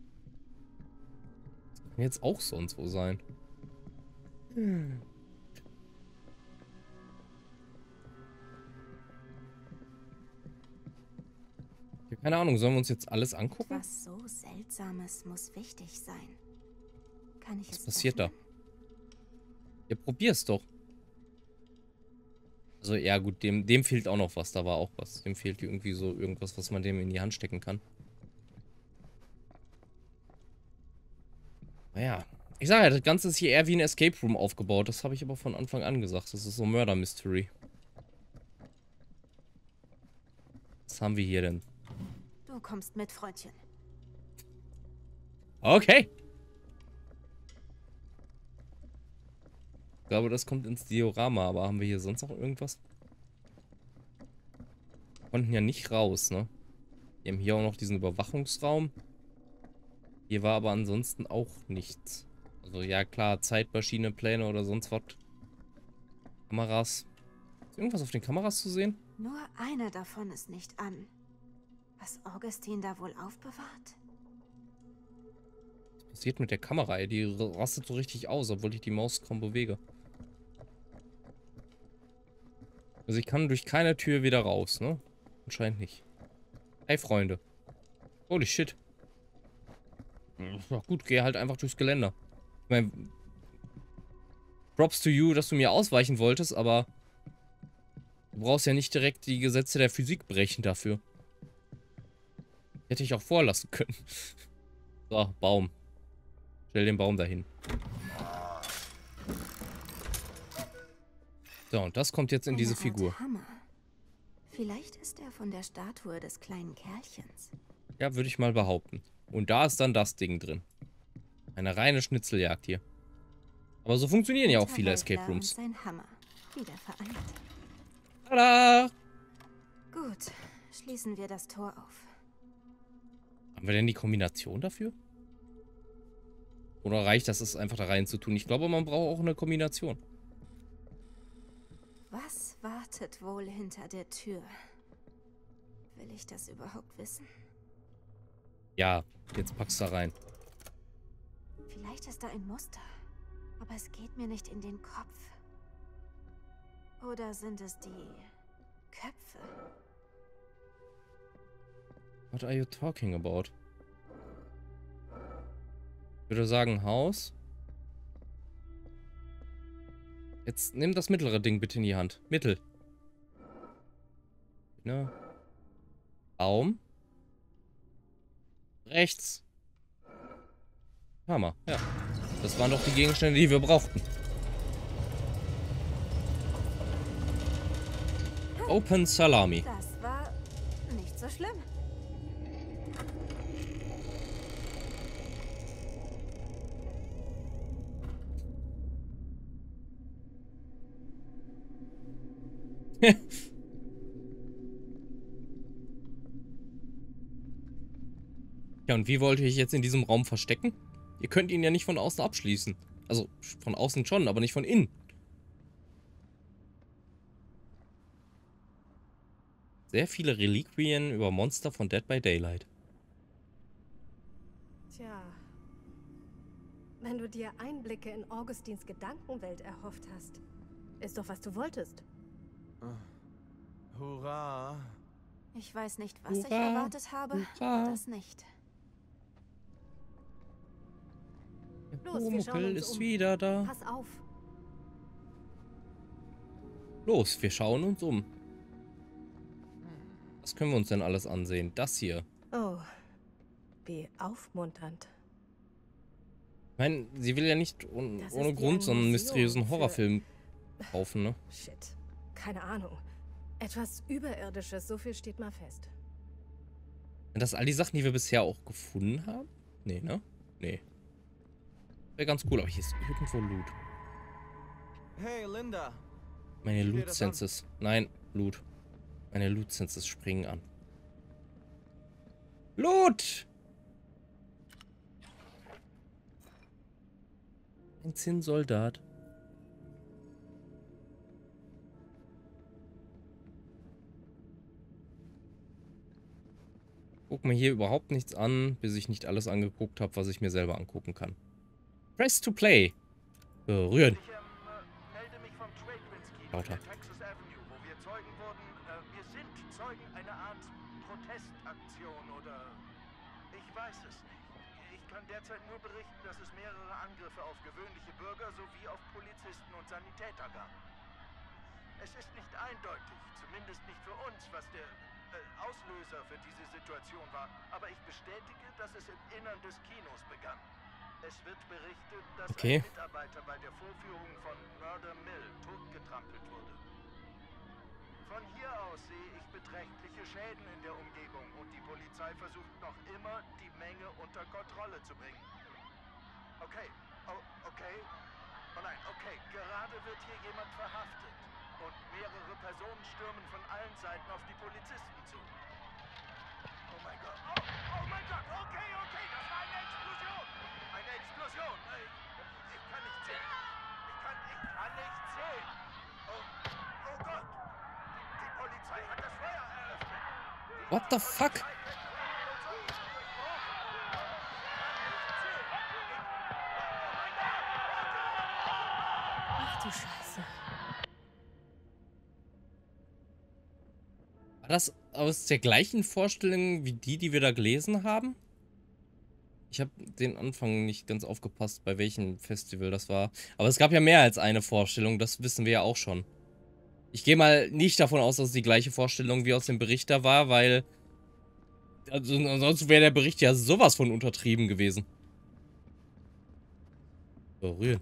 Das kann jetzt auch sonst wo sein. Keine Ahnung, sollen wir uns jetzt alles angucken? Was so Seltsames muss wichtig sein. Kann ich es Was passiert da? öffnen? Ja, probier's doch. Also, ja gut, dem fehlt auch noch was. Da war auch was. Dem fehlt irgendwie so irgendwas, was man dem in die Hand stecken kann. Naja. Ich sage ja, das Ganze ist hier eher wie ein Escape Room aufgebaut. Das habe ich aber von Anfang an gesagt. Das ist so Murder Mystery. Was haben wir hier denn? Du kommst mit, Freundchen. Okay. Ich glaube, das kommt ins Diorama, aber haben wir hier sonst noch irgendwas? Wir konnten ja nicht raus, ne? Wir haben hier auch noch diesen Überwachungsraum. Hier war aber ansonsten auch nichts. Also ja klar, Zeitmaschine, Pläne oder sonst was. Kameras. Ist irgendwas auf den Kameras zu sehen? Nur eine davon ist nicht an. Was Augustin da wohl aufbewahrt? Was passiert mit der Kamera, ey? Die rastet so richtig aus, obwohl ich die Maus kaum bewege. Also ich kann durch keine Tür wieder raus, ne? Anscheinend nicht. Hey, Freunde. Holy shit. Ja gut, geh halt einfach durchs Geländer. Ich meine, Props to you, dass du mir ausweichen wolltest, aber du brauchst ja nicht direkt die Gesetze der Physik brechen dafür. Hätte ich auch vorlassen können. So, Baum. Stell den Baum dahin. So, und das kommt jetzt in diese Figur. Hammer. Vielleicht ist er von der Statue des kleinen Kerlchens. Ja, würde ich mal behaupten. Und da ist dann das Ding drin. Eine reine Schnitzeljagd hier. Aber so funktionieren ja auch viele Escape Rooms. Sein Hammer. Wieder vereint. Tada! Gut, schließen wir das Tor auf. Haben wir denn die Kombination dafür? Oder reicht das, es einfach da rein zu tun? Ich glaube, man braucht auch eine Kombination. Was wartet wohl hinter der Tür? Will ich das überhaupt wissen? Ja, jetzt packst du da rein. Vielleicht ist da ein Muster. Aber es geht mir nicht in den Kopf. Oder sind es die Köpfe? What are you talking about? Ich würde sagen, Haus. Jetzt nimm das mittlere Ding bitte in die Hand. Mittel. Ne? Baum. Rechts. Hammer, ja. Das waren doch die Gegenstände, die wir brauchten. Open Salami. Das war nicht so schlimm. Ja, und wie wollte ich jetzt in diesem Raum verstecken? Ihr könnt ihn ja nicht von außen abschließen. Also, von außen schon, aber nicht von innen. Sehr viele Reliquien über Monster von Dead by Daylight. Tja. Wenn du dir Einblicke in Augustins Gedankenwelt erhofft hast, ist doch, was du wolltest. Hurra. Ich weiß nicht, was ich Hurra, erwartet habe, hurra. aber das nicht. Der Los, wir schauen Pumuckl uns ist um. wieder da. Pass auf. Los, wir schauen uns um. Was können wir uns denn alles ansehen? Das hier. Oh, wie aufmunternd. Ich meine, sie will ja nicht Das ohne ist wie Grund ein so einen Museum mysteriösen für- Horrorfilm kaufen, ne? Shit. Keine Ahnung. Etwas Überirdisches, so viel steht mal fest. Sind das all die Sachen, die wir bisher auch gefunden haben? Nee, ne? Nee. Wäre ganz cool, aber hier ist irgendwo Loot. Hey, Linda. Meine Sieh dir das an. Loot-Senses. Nein, Loot. Meine Loot-Senses springen an. Loot! Ein Zinnsoldat. Guck mir hier überhaupt nichts an, bis ich nicht alles angeguckt habe, was ich mir selber angucken kann. Press to play. Berühren. Ich melde mich vom Trade Windsky Lauter. der Texas Avenue, wo wir Zeugen wurden. Wir sind Zeugen einer Art Protestaktion oder... Ich weiß es nicht. Ich kann derzeit nur berichten, dass es mehrere Angriffe auf gewöhnliche Bürger sowie auf Polizisten und Sanitäter gab. Es ist nicht eindeutig, zumindest nicht für uns, was der Auslöser für diese Situation war, aber ich bestätige, dass es im Innern des Kinos begann. Es wird berichtet, dass Okay. ein Mitarbeiter bei der Vorführung von Murder Mill totgetrampelt wurde. Von hier aus sehe ich beträchtliche Schäden in der Umgebung und die Polizei versucht noch immer, die Menge unter Kontrolle zu bringen. Okay, okay. Oh nein, okay, gerade wird hier jemand verhaftet und mehrere Personen stürmen von allen Seiten auf die Polizisten zu. Oh mein Gott, oh mein Gott, okay, das war eine Explosion! Eine Explosion! Ich kann nicht sehen! Ich kann nicht sehen! Oh Gott! Die Polizei hat das Feuer eröffnet! What the fuck? Ach du Scheiße. War das aus der gleichen Vorstellung wie die wir da gelesen haben? Ich habe den Anfang nicht ganz aufgepasst, bei welchem Festival das war. Aber es gab ja mehr als eine Vorstellung, das wissen wir ja auch schon. Ich gehe mal nicht davon aus, dass es die gleiche Vorstellung wie aus dem Bericht da war, weil... Also, ansonsten wäre der Bericht ja sowas von untertrieben gewesen. Berühren.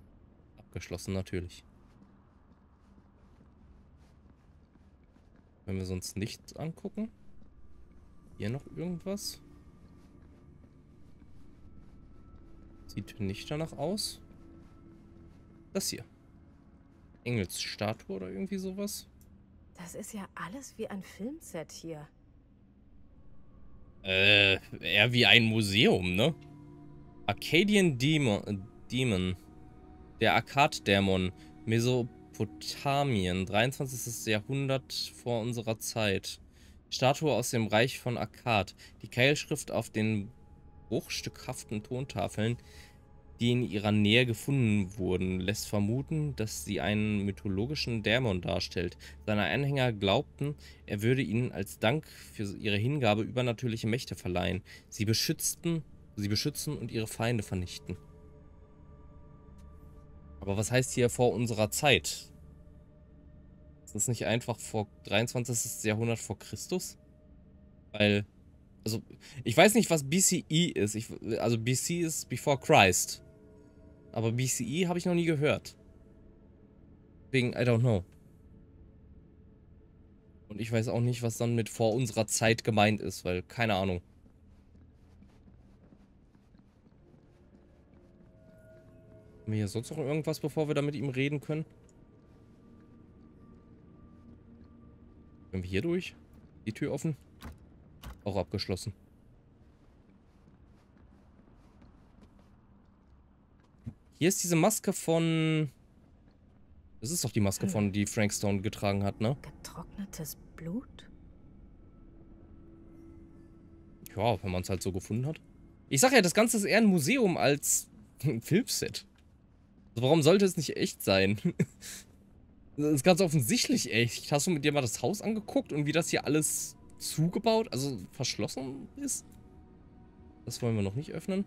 Abgeschlossen natürlich. Können wir sonst nichts angucken? Hier noch irgendwas? Sieht nicht danach aus. Das hier. Engelsstatue oder irgendwie sowas. Das ist ja alles wie ein Filmset hier. Eher wie ein Museum, ne? Akkadian Demon. Der Akkad-Dämon. Mesopotamien. 23. Jahrhundert vor unserer Zeit. Statue aus dem Reich von Akkad. Die Keilschrift auf den bruchstückhaften Tontafeln, die in ihrer Nähe gefunden wurden, lässt vermuten, dass sie einen mythologischen Dämon darstellt. Seine Anhänger glaubten, er würde ihnen als Dank für ihre Hingabe übernatürliche Mächte verleihen. Sie beschützen und ihre Feinde vernichten. Aber was heißt hier vor unserer Zeit? Ist das nicht einfach vor 23. Jahrhundert vor Christus? Weil, also, ich weiß nicht, was BCE ist. Also BC ist Before Christ. Aber BCE habe ich noch nie gehört. Deswegen, I don't know. Und ich weiß auch nicht, was dann mit vor unserer Zeit gemeint ist, weil, keine Ahnung. Haben wir hier sonst noch irgendwas, bevor wir da mit ihm reden können? Können wir hier durch? Die Tür offen? Auch abgeschlossen. Hier ist diese Maske von... Das ist doch die Maske von, die Frank Stone getragen hat, ne? Getrocknetes Blut? Ja, wenn man es halt so gefunden hat. Ich sag ja, das Ganze ist eher ein Museum als ein Filmset. Also warum sollte es nicht echt sein? Das ist ganz offensichtlich echt. Hast du mit dir mal das Haus angeguckt und wie das hier alles zugebaut, also verschlossen ist? Das wollen wir noch nicht öffnen.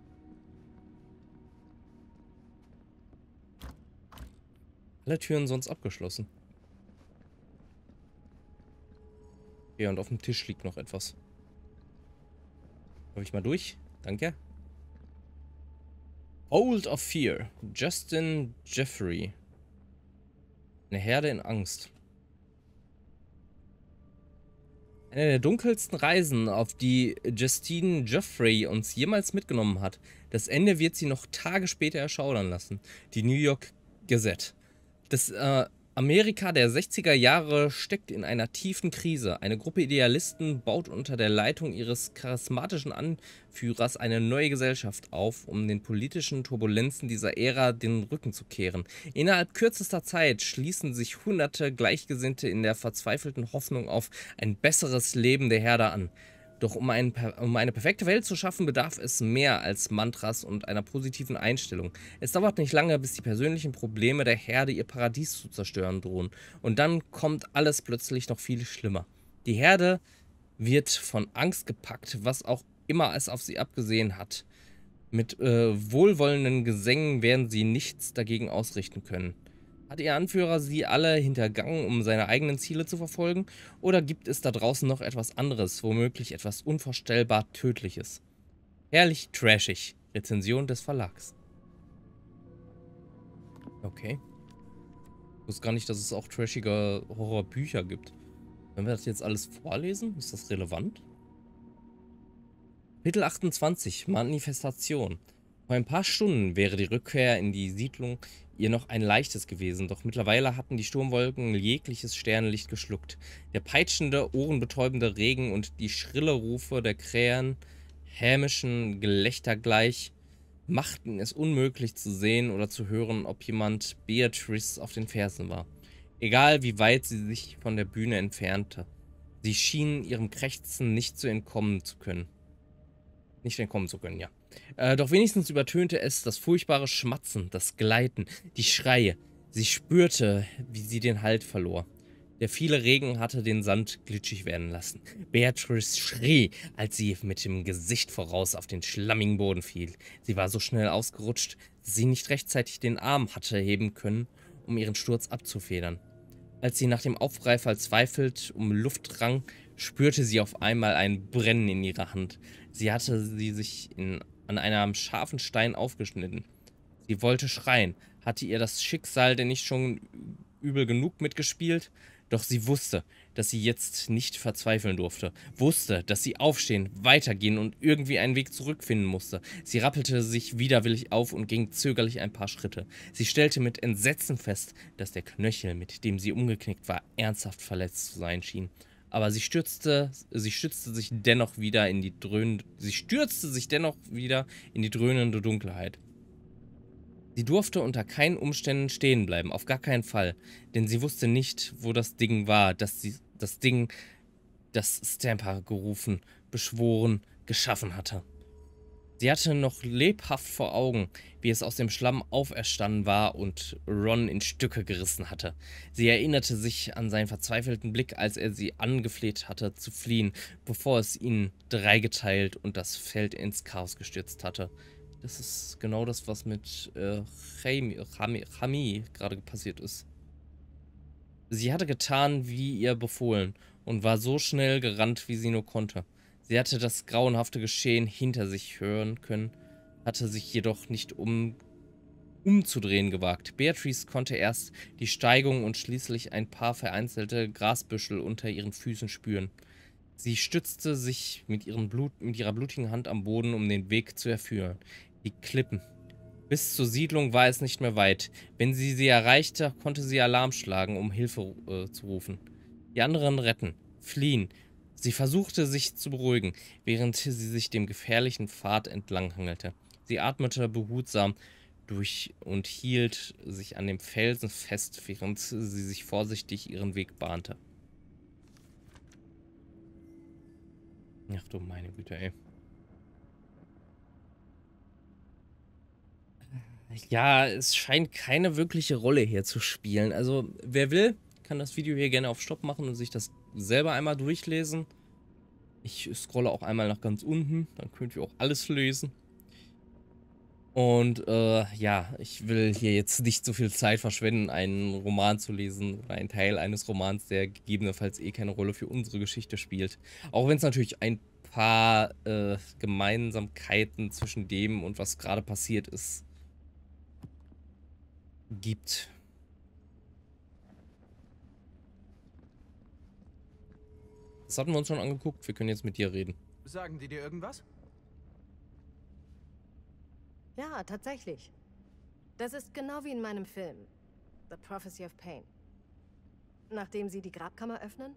Alle Türen sonst abgeschlossen. Okay, und auf dem Tisch liegt noch etwas. Komme ich mal durch? Danke. Hold of Fear. Justin Jeffrey. Eine Herde in Angst. Eine der dunkelsten Reisen, auf die Justine Jeffrey uns jemals mitgenommen hat. Das Ende wird sie noch Tage später erschaudern lassen. Die New York Gazette. Das Amerika der 60er Jahre steckt in einer tiefen Krise. Eine Gruppe Idealisten baut unter der Leitung ihres charismatischen Anführers eine neue Gesellschaft auf, um den politischen Turbulenzen dieser Ära den Rücken zu kehren. Innerhalb kürzester Zeit schließen sich hunderte Gleichgesinnte in der verzweifelten Hoffnung auf ein besseres Leben der Herde an. Doch um eine perfekte Welt zu schaffen, bedarf es mehr als Mantras und einer positiven Einstellung. Es dauert nicht lange, bis die persönlichen Probleme der Herde ihr Paradies zu zerstören drohen. Und dann kommt alles plötzlich noch viel schlimmer. Die Herde wird von Angst gepackt, was auch immer es auf sie abgesehen hat. Mit wohlwollenden Gesängen werden sie nichts dagegen ausrichten können. Hat ihr Anführer sie alle hintergangen, um seine eigenen Ziele zu verfolgen? Oder gibt es da draußen noch etwas anderes, womöglich etwas unvorstellbar Tödliches? Herrlich trashig. Rezension des Verlags. Okay. Ich wusste gar nicht, dass es auch trashige Horrorbücher gibt. Wenn wir das jetzt alles vorlesen, ist das relevant? Kapitel 28. Manifestation. Vor ein paar Stunden wäre die Rückkehr in die Siedlung ihr noch ein leichtes gewesen, doch mittlerweile hatten die Sturmwolken jegliches Sternenlicht geschluckt. Der peitschende, ohrenbetäubende Regen und die schrille Rufe der Krähen, hämischen Gelächter gleich, machten es unmöglich zu sehen oder zu hören, ob jemand Beatrice auf den Fersen war. Egal wie weit sie sich von der Bühne entfernte, sie schienen ihrem Krächzen nicht entkommen zu können, ja. Doch wenigstens übertönte es das furchtbare Schmatzen, das Gleiten, die Schreie. Sie spürte, wie sie den Halt verlor. Der viele Regen hatte den Sand glitschig werden lassen. Beatrice schrie, als sie mit dem Gesicht voraus auf den schlammigen Boden fiel. Sie war so schnell ausgerutscht, dass sie nicht rechtzeitig den Arm hatte heben können, um ihren Sturz abzufedern. Als sie nach dem Aufprall verzweifelt um Luft rang, spürte sie auf einmal ein Brennen in ihrer Hand. Sie hatte sie sich an einem scharfen Stein aufgeschnitten. Sie wollte schreien. Hatte ihr das Schicksal denn nicht schon übel genug mitgespielt? Doch sie wusste, dass sie jetzt nicht verzweifeln durfte. Wusste, dass sie aufstehen, weitergehen und irgendwie einen Weg zurückfinden musste. Sie rappelte sich widerwillig auf und ging zögerlich ein paar Schritte. Sie stellte mit Entsetzen fest, dass der Knöchel, mit dem sie umgeknickt war, ernsthaft verletzt zu sein schien. Aber sie stürzte sich dennoch wieder in die dröhnende Dunkelheit. Sie durfte unter keinen Umständen stehen bleiben, auf gar keinen Fall, denn sie wusste nicht, wo das Ding war, das Stamper gerufen, beschworen, geschaffen hatte. Sie hatte noch lebhaft vor Augen, wie es aus dem Schlamm auferstanden war und Ron in Stücke gerissen hatte. Sie erinnerte sich an seinen verzweifelten Blick, als er sie angefleht hatte, zu fliehen, bevor es ihn dreigeteilt und das Feld ins Chaos gestürzt hatte. Das ist genau das, was mit Chami gerade passiert ist. Sie hatte getan, wie ihr befohlen, und war so schnell gerannt, wie sie nur konnte. Sie hatte das grauenhafte Geschehen hinter sich hören können, hatte sich jedoch nicht umzudrehen gewagt. Beatrice konnte erst die Steigung und schließlich ein paar vereinzelte Grasbüschel unter ihren Füßen spüren. Sie stützte sich mit ihrer blutigen Hand am Boden, um den Weg zu erführen. Die Klippen. Bis zur Siedlung war es nicht mehr weit. Wenn sie erreichte, konnte sie Alarm schlagen, um Hilfe zu rufen. Die anderen retten, fliehen. Sie versuchte, sich zu beruhigen, während sie sich dem gefährlichen Pfad entlang hangelte. Sie atmete behutsam durch und hielt sich an dem Felsen fest, während sie sich vorsichtig ihren Weg bahnte. Ach du meine Güte, ey. Ja, es scheint keine wirkliche Rolle hier zu spielen. Also, wer will, kann das Video hier gerne auf Stopp machen und sich das selber einmal durchlesen. Ich scrolle auch einmal nach ganz unten, dann könnt ihr auch alles lesen. Und ja, ich will hier jetzt nicht so viel Zeit verschwenden, einen Roman zu lesen oder einen Teil eines Romans, der gegebenenfalls eh keine Rolle für unsere Geschichte spielt. Auch wenn es natürlich ein paar Gemeinsamkeiten zwischen dem und was gerade passiert ist gibt. Das hatten wir uns schon angeguckt. Wir können jetzt mit dir reden. Sagen die dir irgendwas? Ja, tatsächlich. Das ist genau wie in meinem Film. The Prophecy of Pain. Nachdem sie die Grabkammer öffnen?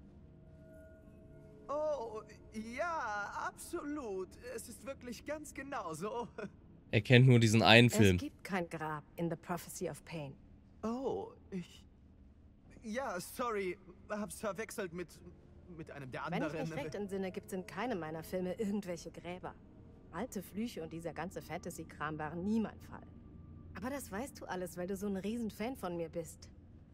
Oh, ja, absolut. Es ist wirklich ganz genau so. Er kennt nur diesen einen Film. Es gibt kein Grab in The Prophecy of Pain. Oh, ja, sorry, hab's verwechselt mit einem der anderen. Wenn ich mich recht entsinne, gibt's in keinem meiner Filme irgendwelche Gräber. Alte Flüche und dieser ganze Fantasy-Kram waren nie mein Fall. Aber das weißt du alles, weil du so ein Riesenfan von mir bist.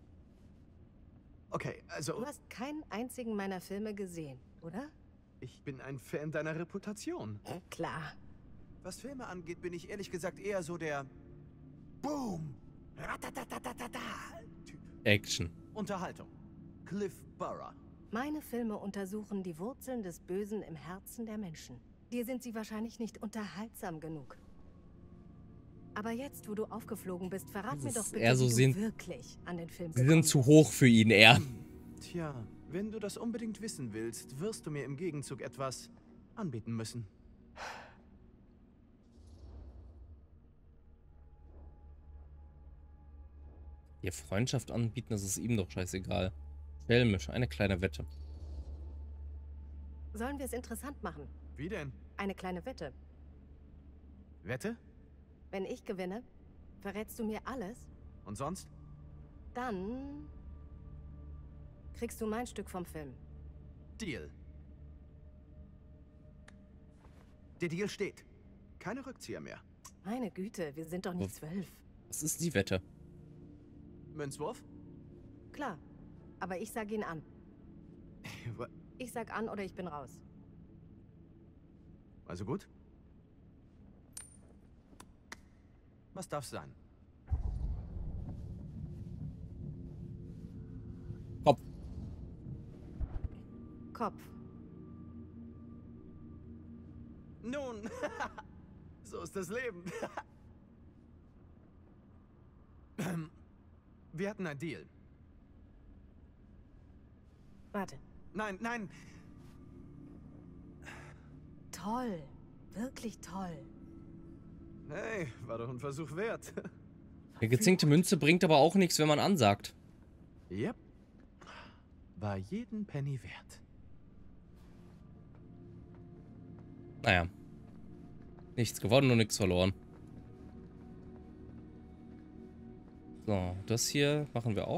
Okay, also... Du hast keinen einzigen meiner Filme gesehen, oder? Ich bin ein Fan deiner Reputation. Klar. Was Filme angeht, bin ich ehrlich gesagt eher so der Boom, Ratatatatata-Typ. Action. Unterhaltung. Cliff Burrow. Meine Filme untersuchen die Wurzeln des Bösen im Herzen der Menschen. Dir sind sie wahrscheinlich nicht unterhaltsam genug. Aber jetzt, wo du aufgeflogen bist, verrat mir doch bitte, wie du wirklich an den Film gekommen bist. Sie sind zu hoch für ihn, eher. Tja, wenn du das unbedingt wissen willst, wirst du mir im Gegenzug etwas anbieten müssen. Ihr Freundschaft anbieten, das ist ihm doch scheißegal. Schelmisch, eine kleine Wette. Sollen wir es interessant machen? Wie denn? Eine kleine Wette. Wette? Wenn ich gewinne, verrätst du mir alles? Und sonst? Dann kriegst du mein Stück vom Film. Deal. Der Deal steht. Keine Rückzieher mehr. Meine Güte, wir sind doch nicht 12. Was ist die Wette? Münzwurf? Klar, aber ich sag ihn an. Ich sag an oder ich bin raus. Also gut. Was darf's sein? Kopf. Kopf. Nun, so ist das Leben. Wir hatten einen Deal. Warte. Nein, nein. Toll. Wirklich toll. Hey, war doch ein Versuch wert. Eine gezinkte Münze bringt aber auch nichts, wenn man ansagt. Yep. War jeden Penny wert. Naja. Nichts gewonnen und nichts verloren. So, das hier machen wir auf.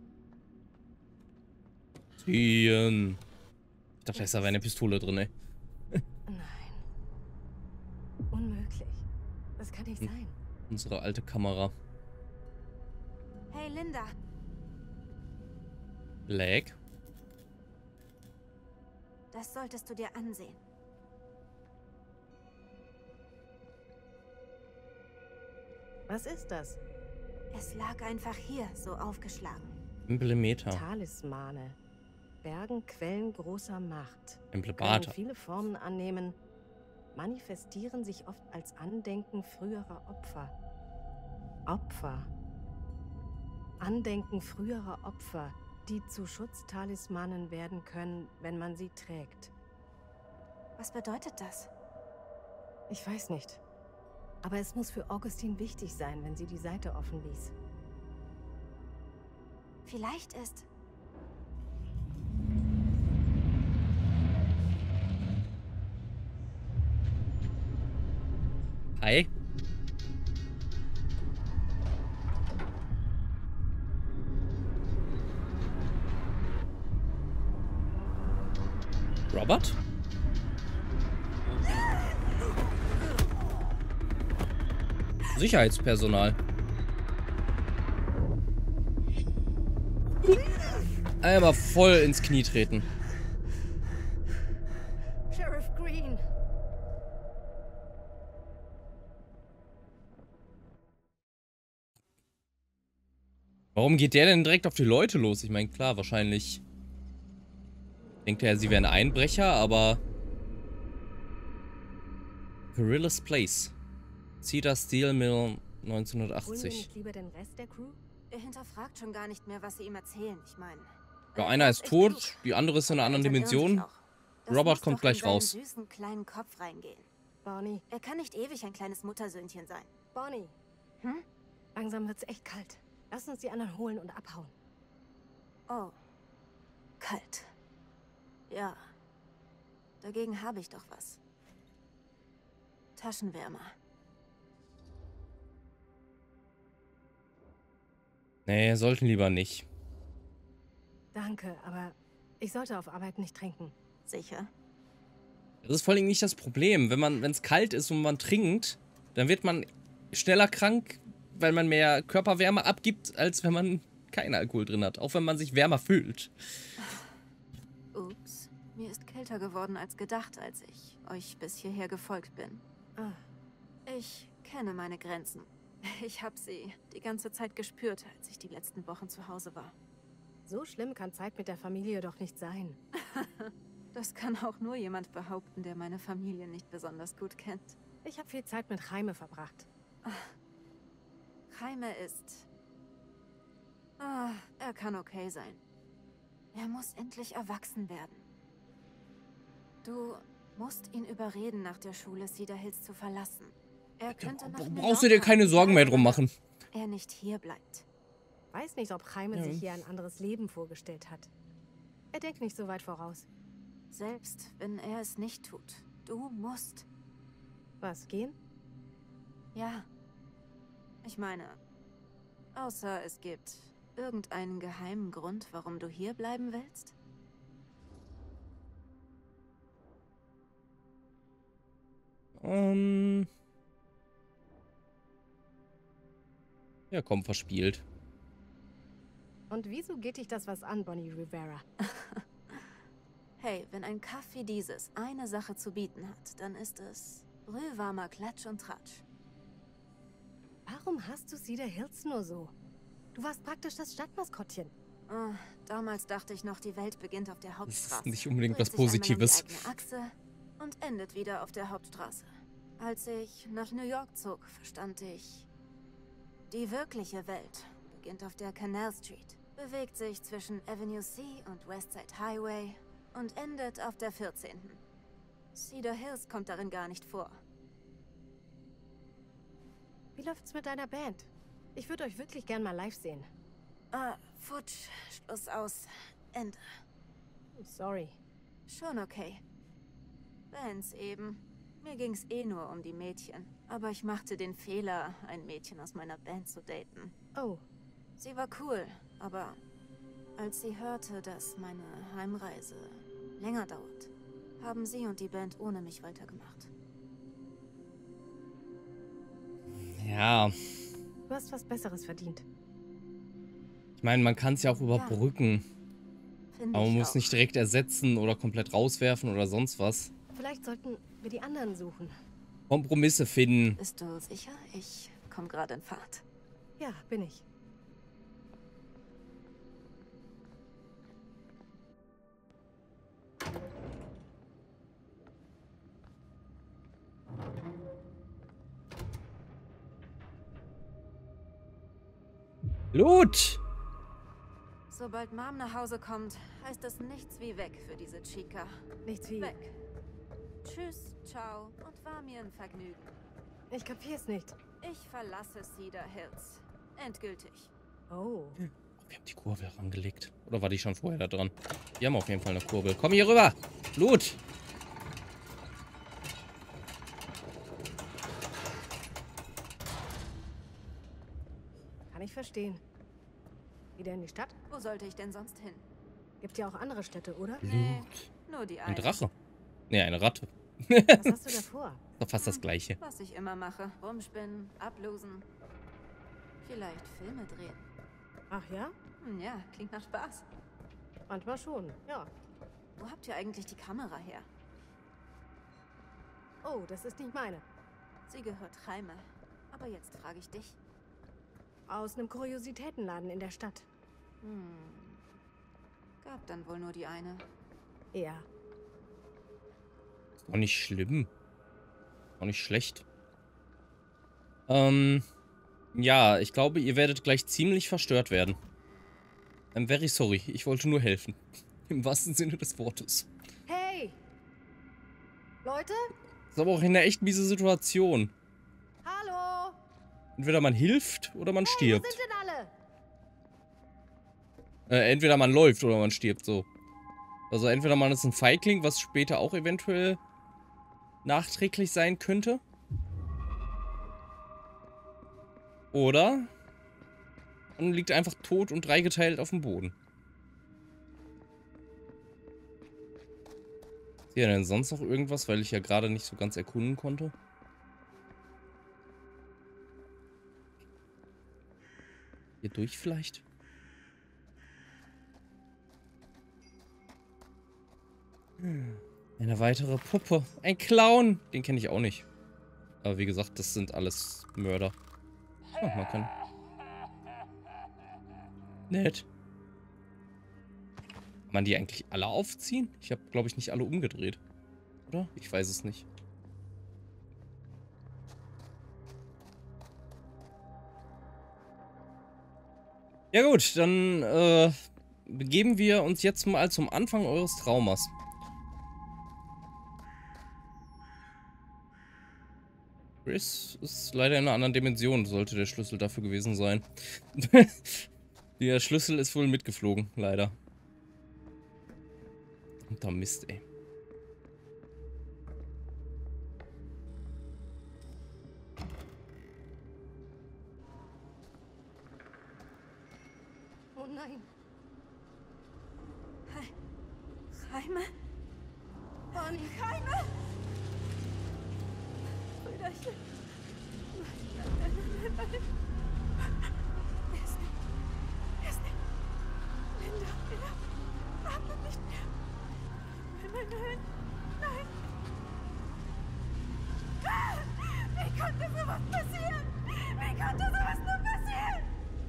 Ziehen. Ich dachte, da wäre eine Pistole drin, ey. Nein. Unmöglich. Das kann nicht sein. Unsere alte Kamera. Hey, Linda. Blake. Das solltest du dir ansehen. Was ist das? Es lag einfach hier, so aufgeschlagen. Emblemeter. Talismane. Bergen Quellen großer Macht. Emblemata. Können viele Formen annehmen, manifestieren sich oft als Andenken früherer Opfer. Opfer. Andenken früherer Opfer, die zu Schutztalismanen werden können, wenn man sie trägt. Was bedeutet das? Ich weiß nicht. Aber es muss für Augustine wichtig sein, wenn sie die Seite offen ließ. Vielleicht ist... Hi. Robert? Sicherheitspersonal. Einmal voll ins Knie treten. Sheriff Green! Warum geht der denn direkt auf die Leute los? Ich meine, klar, wahrscheinlich denkt er, sie wären Einbrecher, aber... Gorillas Place. Cedar Steel Mill Holen wir 1980. nicht lieber den Rest der Crew? Er hinterfragt schon gar nicht mehr, was sie ihm erzählen. Ich meine... Ja, einer ist tot, die andere ist in einer anderen Dimension. Robert kommt gleich raus. Süßen kleinen Kopf reingehen. Bonnie. Er kann nicht ewig ein kleines Muttersöhnchen sein. Bonnie. Hm? Langsam wird's echt kalt. Lass uns die anderen holen und abhauen. Oh. Kalt. Ja. Dagegen habe ich doch was. Taschenwärmer. Nee, sollten lieber nicht. Danke, aber ich sollte auf Arbeit nicht trinken. Sicher? Das ist vor allem nicht das Problem. Wenn es kalt ist und man trinkt, dann wird man schneller krank, weil man mehr Körperwärme abgibt, als wenn man keinen Alkohol drin hat. Auch wenn man sich wärmer fühlt. Ups. Mir ist kälter geworden als gedacht, als ich euch bis hierher gefolgt bin. Ah, Ich kenne meine Grenzen. Ich habe sie die ganze Zeit gespürt, als ich die letzten Wochen zu Hause war. so schlimm kann Zeit mit der Familie doch nicht sein. Das kann auch nur jemand behaupten, der meine Familie nicht besonders gut kennt. Ich habe viel Zeit mit Jaime verbracht. Jaime ist... er kann okay sein. Er muss endlich erwachsen werden. Du musst ihn überreden, nach der Schule Cedar Hills zu verlassen. Er könnte nach Brauchst du dir keine Sorgen mehr drum machen. Er nicht hier bleibt. Weiß nicht, ob Jaime sich hier ein anderes Leben vorgestellt hat. Er denkt nicht so weit voraus. Selbst wenn er es nicht tut. Du musst. Was, gehen? Ja. Ich meine, außer es gibt irgendeinen geheimen Grund, warum du hier bleiben willst? Ja, komm, verspielt. Und wieso geht dich das was an, Bonnie Rivera? Hey, wenn ein Kaff wie dieses eine Sache zu bieten hat, dann ist es brühwarmer Klatsch und Tratsch. Warum hast du Cedar Hills nur so? Du warst praktisch das Stadtmaskottchen. Oh, damals dachte ich noch, die Welt beginnt auf der Hauptstraße. Das ist nicht unbedingt was Dreht sich Positives. einmal um die eigene Achse und endet wieder auf der Hauptstraße. Als ich nach New York zog, verstand ich, die wirkliche Welt beginnt auf der Canal Street. bewegt sich zwischen Avenue C und Westside Highway und endet auf der 14. Cedar Hills kommt darin gar nicht vor. Wie läuft's mit deiner Band? Ich würde euch wirklich gern mal live sehen. Futsch, Schluss aus, Ende. Sorry. Schon okay. Bands eben. Mir ging's eh nur um die Mädchen. Aber ich machte den Fehler, ein Mädchen aus meiner Band zu daten. Oh. Sie war cool, aber als sie hörte, dass meine Heimreise länger dauert, haben sie und die Band ohne mich weitergemacht. Ja. Du hast was Besseres verdient. Ich meine, man kann es ja auch überbrücken. Finde Aber man ich muss auch. nicht direkt ersetzen oder komplett rauswerfen oder sonst was. Vielleicht sollten wir die anderen suchen. Kompromisse finden. Bist du sicher? Ich komme gerade in Fahrt. Ja, bin ich. Blut! Sobald Mom nach Hause kommt, heißt das nichts wie weg für diese Chica. Nichts wie... Weg. Tschüss, ciao und war mir ein Vergnügen. Ich kapier's nicht. Ich verlasse Cedar Hills. Endgültig. Oh. Wir haben die Kurbel rangelegt. Oder war die schon vorher da dran? Die haben auf jeden Fall eine Kurbel. Komm hier rüber! Blut! Kann ich verstehen. Wieder in die Stadt? Wo sollte ich denn sonst hin? Gibt ja auch andere Städte, oder? Nee, nur die Ein eine. Drache. Ne, eine Ratte. Was hast du davor? Doch fast das Gleiche. Was ich immer mache. Rumspinnen, ablosen. Vielleicht Filme drehen. Ach ja? Ja, klingt nach Spaß. Manchmal schon, ja. Wo habt ihr eigentlich die Kamera her? Oh, das ist nicht meine. Sie gehört Jaime. Aber jetzt frage ich dich. Aus einem Kuriositätenladen in der Stadt. Gab dann wohl nur die eine. Ja. Ist auch nicht schlimm. Auch nicht schlecht. Ja, ich glaube, ihr werdet gleich ziemlich verstört werden. I'm very sorry. Ich wollte nur helfen. Im wahrsten Sinne des Wortes. Hey! Leute? Ist aber auch eine echt miese Situation. Hallo! Entweder man hilft oder man Hey, wo stirbt. sind denn alle? Entweder man läuft oder man stirbt, so. Also entweder man ist ein Feigling, was später auch eventuell nachträglich sein könnte. Oder man liegt einfach tot und dreigeteilt auf dem Boden. Ist hier denn sonst noch irgendwas, weil ich ja gerade nicht so ganz erkunden konnte? Hier durch vielleicht? Eine weitere Puppe. Ein Clown. Den kenne ich auch nicht. Aber wie gesagt, das sind alles Mörder. Oh, man kann... Nett. Kann man die eigentlich alle aufziehen? Ich habe, glaube ich, nicht alle umgedreht. Oder? Ich weiß es nicht. Ja gut, dann begeben wir uns jetzt mal zum Anfang eures Traumas. Chris ist leider in einer anderen Dimension, sollte der Schlüssel dafür gewesen sein. Der Schlüssel ist wohl mitgeflogen, leider. Und da Mist, ey. Oh nein. Jaime? Bonnie. Jaime! Brüderchen. Nein. Er ist nicht. Er ist nicht. Linda. Atmet nicht mehr. Nein. Nein. Wie konnte sowas passieren? Wie konnte sowas nur passieren?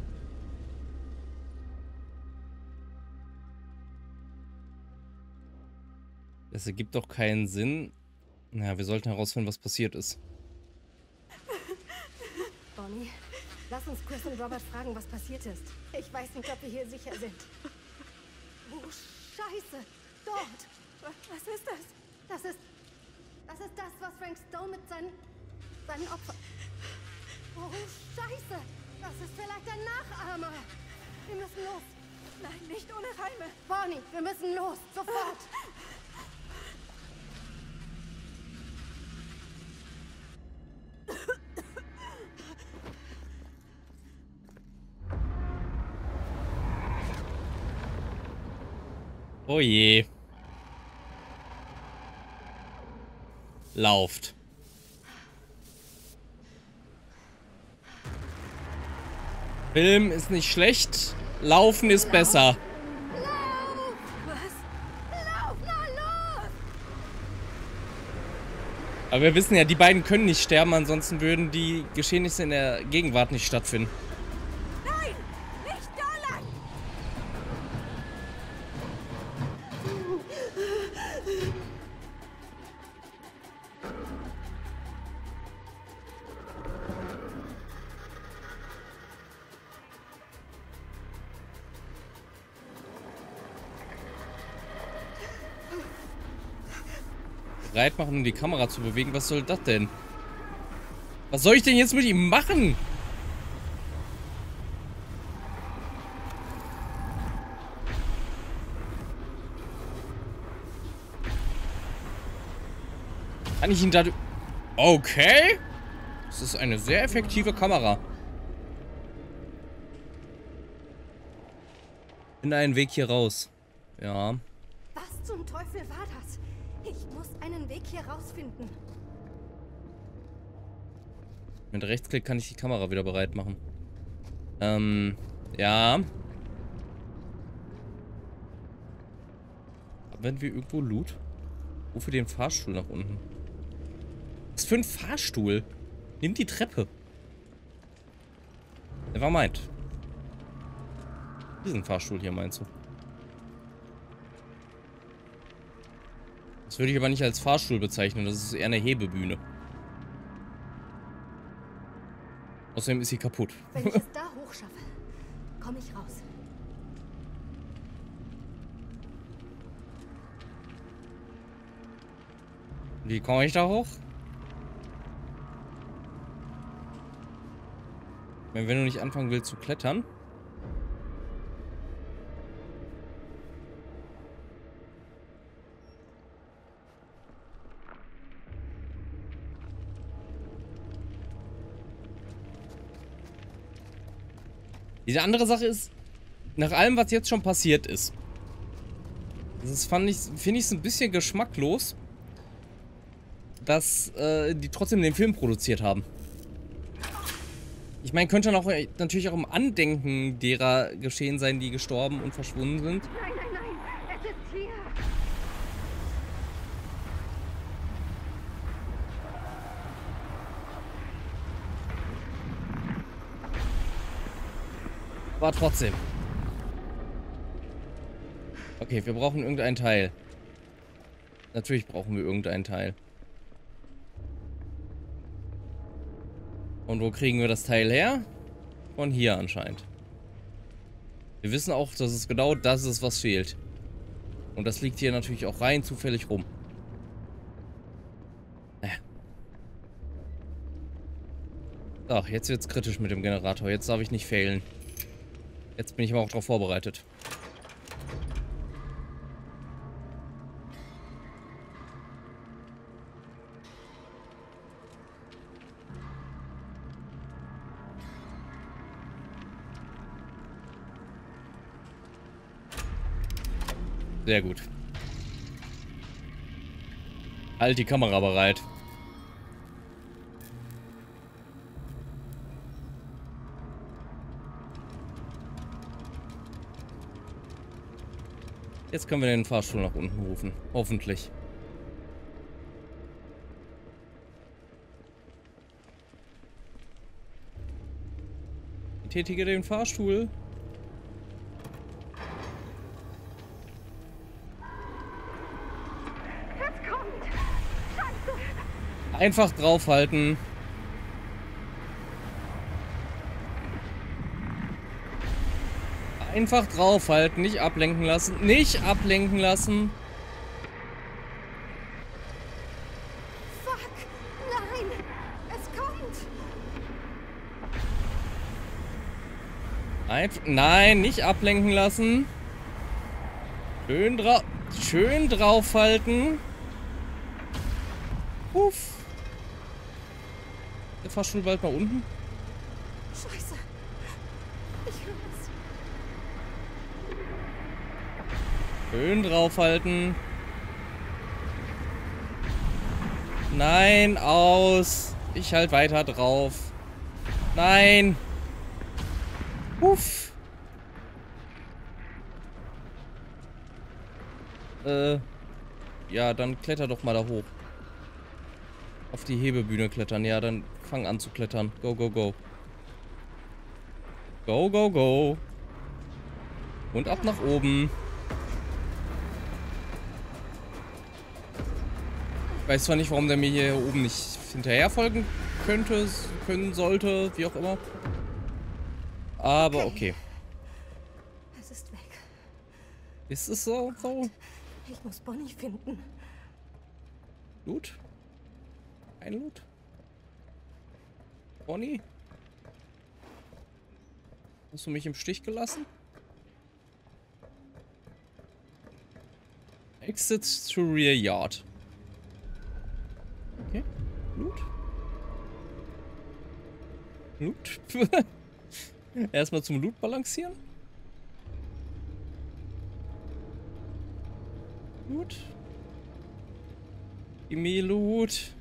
Das ergibt doch keinen Sinn. Naja, wir sollten herausfinden, was passiert ist. Bonnie, Lass uns Chris und Robert fragen, was passiert ist. Ich weiß nicht, ob wir hier sicher sind. Oh, Scheiße! Dort! Was ist das? Das ist das, was Frank Stone mit seinen Opfern... Oh, Scheiße! Das ist vielleicht ein Nachahmer! Wir müssen los! Nein, nicht ohne Reime! Bonnie, wir müssen los! Sofort! Oh je. Lauft. Film ist nicht schlecht. Laufen ist besser. Aber wir wissen ja, die beiden können nicht sterben, ansonsten würden die Geschehnisse in der Gegenwart nicht stattfinden. Nein! Nicht da lang! Bereit machen, um die Kamera zu bewegen. Was soll das denn? Was soll ich denn jetzt mit ihm machen? Kann ich ihn da... Okay. Das ist eine sehr effektive Kamera. Finde einen Weg hier raus. Ja. Was zum Teufel war das? Ich muss einen Weg hier rausfinden. Mit Rechtsklick kann ich die Kamera wieder bereit machen. Ja. Haben wir irgendwo Loot? Wofür den Fahrstuhl nach unten? Was für ein Fahrstuhl? Nimm die Treppe. Never mind. Diesen Fahrstuhl hier meinst du? Das würde ich aber nicht als Fahrstuhl bezeichnen. Das ist eher eine Hebebühne. Außerdem ist sie kaputt. Wenn ich es da hochschaffe, komme ich raus. Wie komme ich da hoch? Wenn du nicht anfangen willst zu klettern. Diese andere Sache ist, nach allem, was jetzt schon passiert ist, finde ich es ein bisschen geschmacklos, dass die trotzdem den Film produziert haben. Ich meine, könnte dann auch natürlich auch im Andenken derer geschehen sein, die gestorben und verschwunden sind. Nein, nein, nein, es ist hier. Aber trotzdem. Okay, wir brauchen irgendeinen Teil. Natürlich brauchen wir irgendeinen Teil. Und wo kriegen wir das Teil her? Von hier anscheinend. Wir wissen auch, dass es genau das ist, was fehlt. Und das liegt hier natürlich auch rein zufällig rum. Naja. So, jetzt wird's kritisch mit dem Generator. Jetzt darf ich nicht failen. Jetzt bin ich aber auch darauf vorbereitet. Sehr gut. Halt die Kamera bereit. Jetzt können wir den Fahrstuhl nach unten rufen. Hoffentlich. Betätige den Fahrstuhl. Einfach draufhalten. Einfach draufhalten, nicht ablenken lassen. Nicht ablenken lassen. Fuck! Nein! Es kommt! Nein, nicht ablenken lassen. Schön draufhalten. Uff. Der Fahrstuhl bald mal unten. Scheiße! Ich höre es. Schön draufhalten. Nein, aus. Ich halt weiter drauf. Nein. Uff. Ja, dann kletter doch mal da hoch. Auf die Hebebühne klettern. Ja, dann fang an zu klettern. Go, go, go. Go, go, go. Und ab nach oben. Ich weiß zwar nicht, warum der mir hier oben nicht hinterher folgen können sollte, wie auch immer. Aber okay. Es ist weg. Ist es so? Ich muss Bonnie finden. Loot? Ein Loot? Bonnie? Hast du mich im Stich gelassen? Exit to rear yard. Okay. Loot? Loot? Erstmal zum Loot balancieren. Loot. Gimme Loot.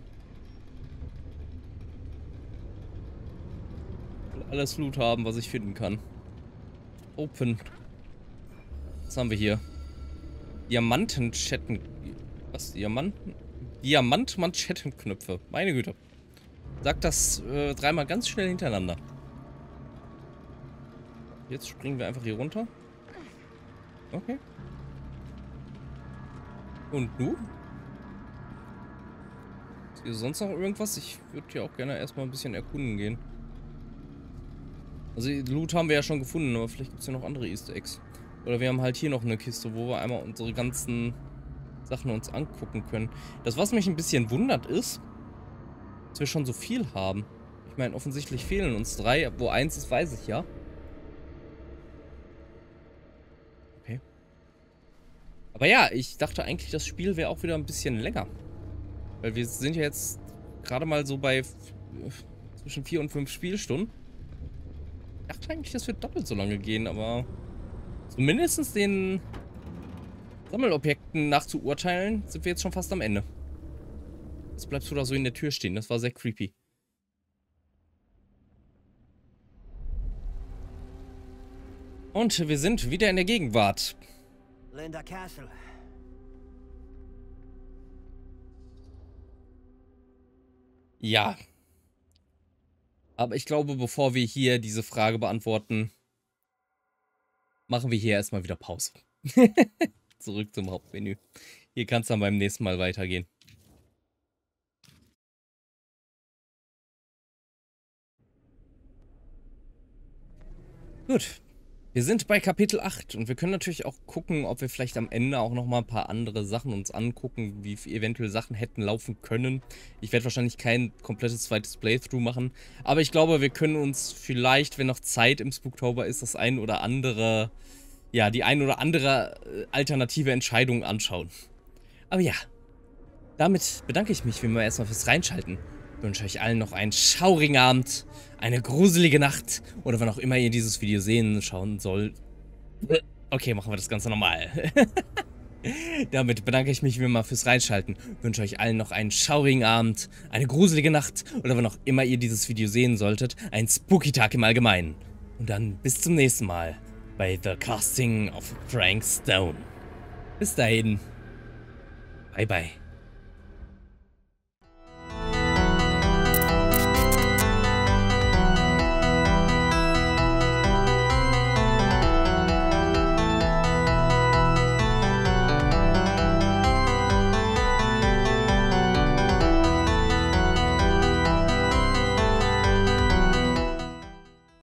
Alles Loot haben, was ich finden kann. Open. Was haben wir hier? Diamantenchatten. Was? Diamant-Manschettenknöpfe. Meine Güte. Sag das dreimal ganz schnell hintereinander. Jetzt springen wir einfach hier runter. Okay. Und nun? Ist hier sonst noch irgendwas? Ich würde hier auch gerne erstmal ein bisschen erkunden gehen. Also Loot haben wir ja schon gefunden, aber vielleicht gibt es ja noch andere Easter Eggs. Oder wir haben halt hier noch eine Kiste, wo wir einmal unsere ganzen Sachen uns angucken können. Das, was mich ein bisschen wundert, ist, dass wir schon so viel haben. Ich meine, offensichtlich fehlen uns 3, wo 1 ist, weiß ich ja. Okay. Aber ja, ich dachte eigentlich, das Spiel wäre auch wieder ein bisschen länger. Weil wir sind ja jetzt gerade mal so bei zwischen 4 und 5 Spielstunden. Ich dachte eigentlich, das wird doppelt so lange gehen, aber zumindest den Sammelobjekten nach zu urteilen, sind wir jetzt schon fast am Ende. Jetzt bleibst du da so in der Tür stehen, das war sehr creepy. Und wir sind wieder in der Gegenwart. Linda Castle. Ja. Aber ich glaube, bevor wir hier diese Frage beantworten, machen wir hier erstmal wieder Pause. Zurück zum Hauptmenü. Hier kann es dann beim nächsten Mal weitergehen. Gut. Wir sind bei Kapitel 8 und wir können natürlich auch gucken, ob wir vielleicht am Ende auch nochmal ein paar andere Sachen uns angucken, wie eventuell Sachen hätten laufen können. Ich werde wahrscheinlich kein komplettes zweites Playthrough machen, aber ich glaube, wir können uns vielleicht, wenn noch Zeit im Spooktober ist, das ein oder andere, ja, die ein oder andere alternative Entscheidung anschauen. Aber ja, damit bedanke ich mich wie immer erstmal fürs Reinschalten. Ich wünsche euch allen noch einen schaurigen Abend, eine gruselige Nacht oder wann auch immer ihr dieses Video schauen sollt. Okay, machen wir das Ganze nochmal. Damit bedanke ich mich wie immer fürs Reinschalten. Ich wünsche euch allen noch einen schaurigen Abend, eine gruselige Nacht oder wann auch immer ihr dieses Video sehen solltet, einen spooky Tag im Allgemeinen. Und dann bis zum nächsten Mal bei The Casting of Frank Stone. Bis dahin. Bye bye.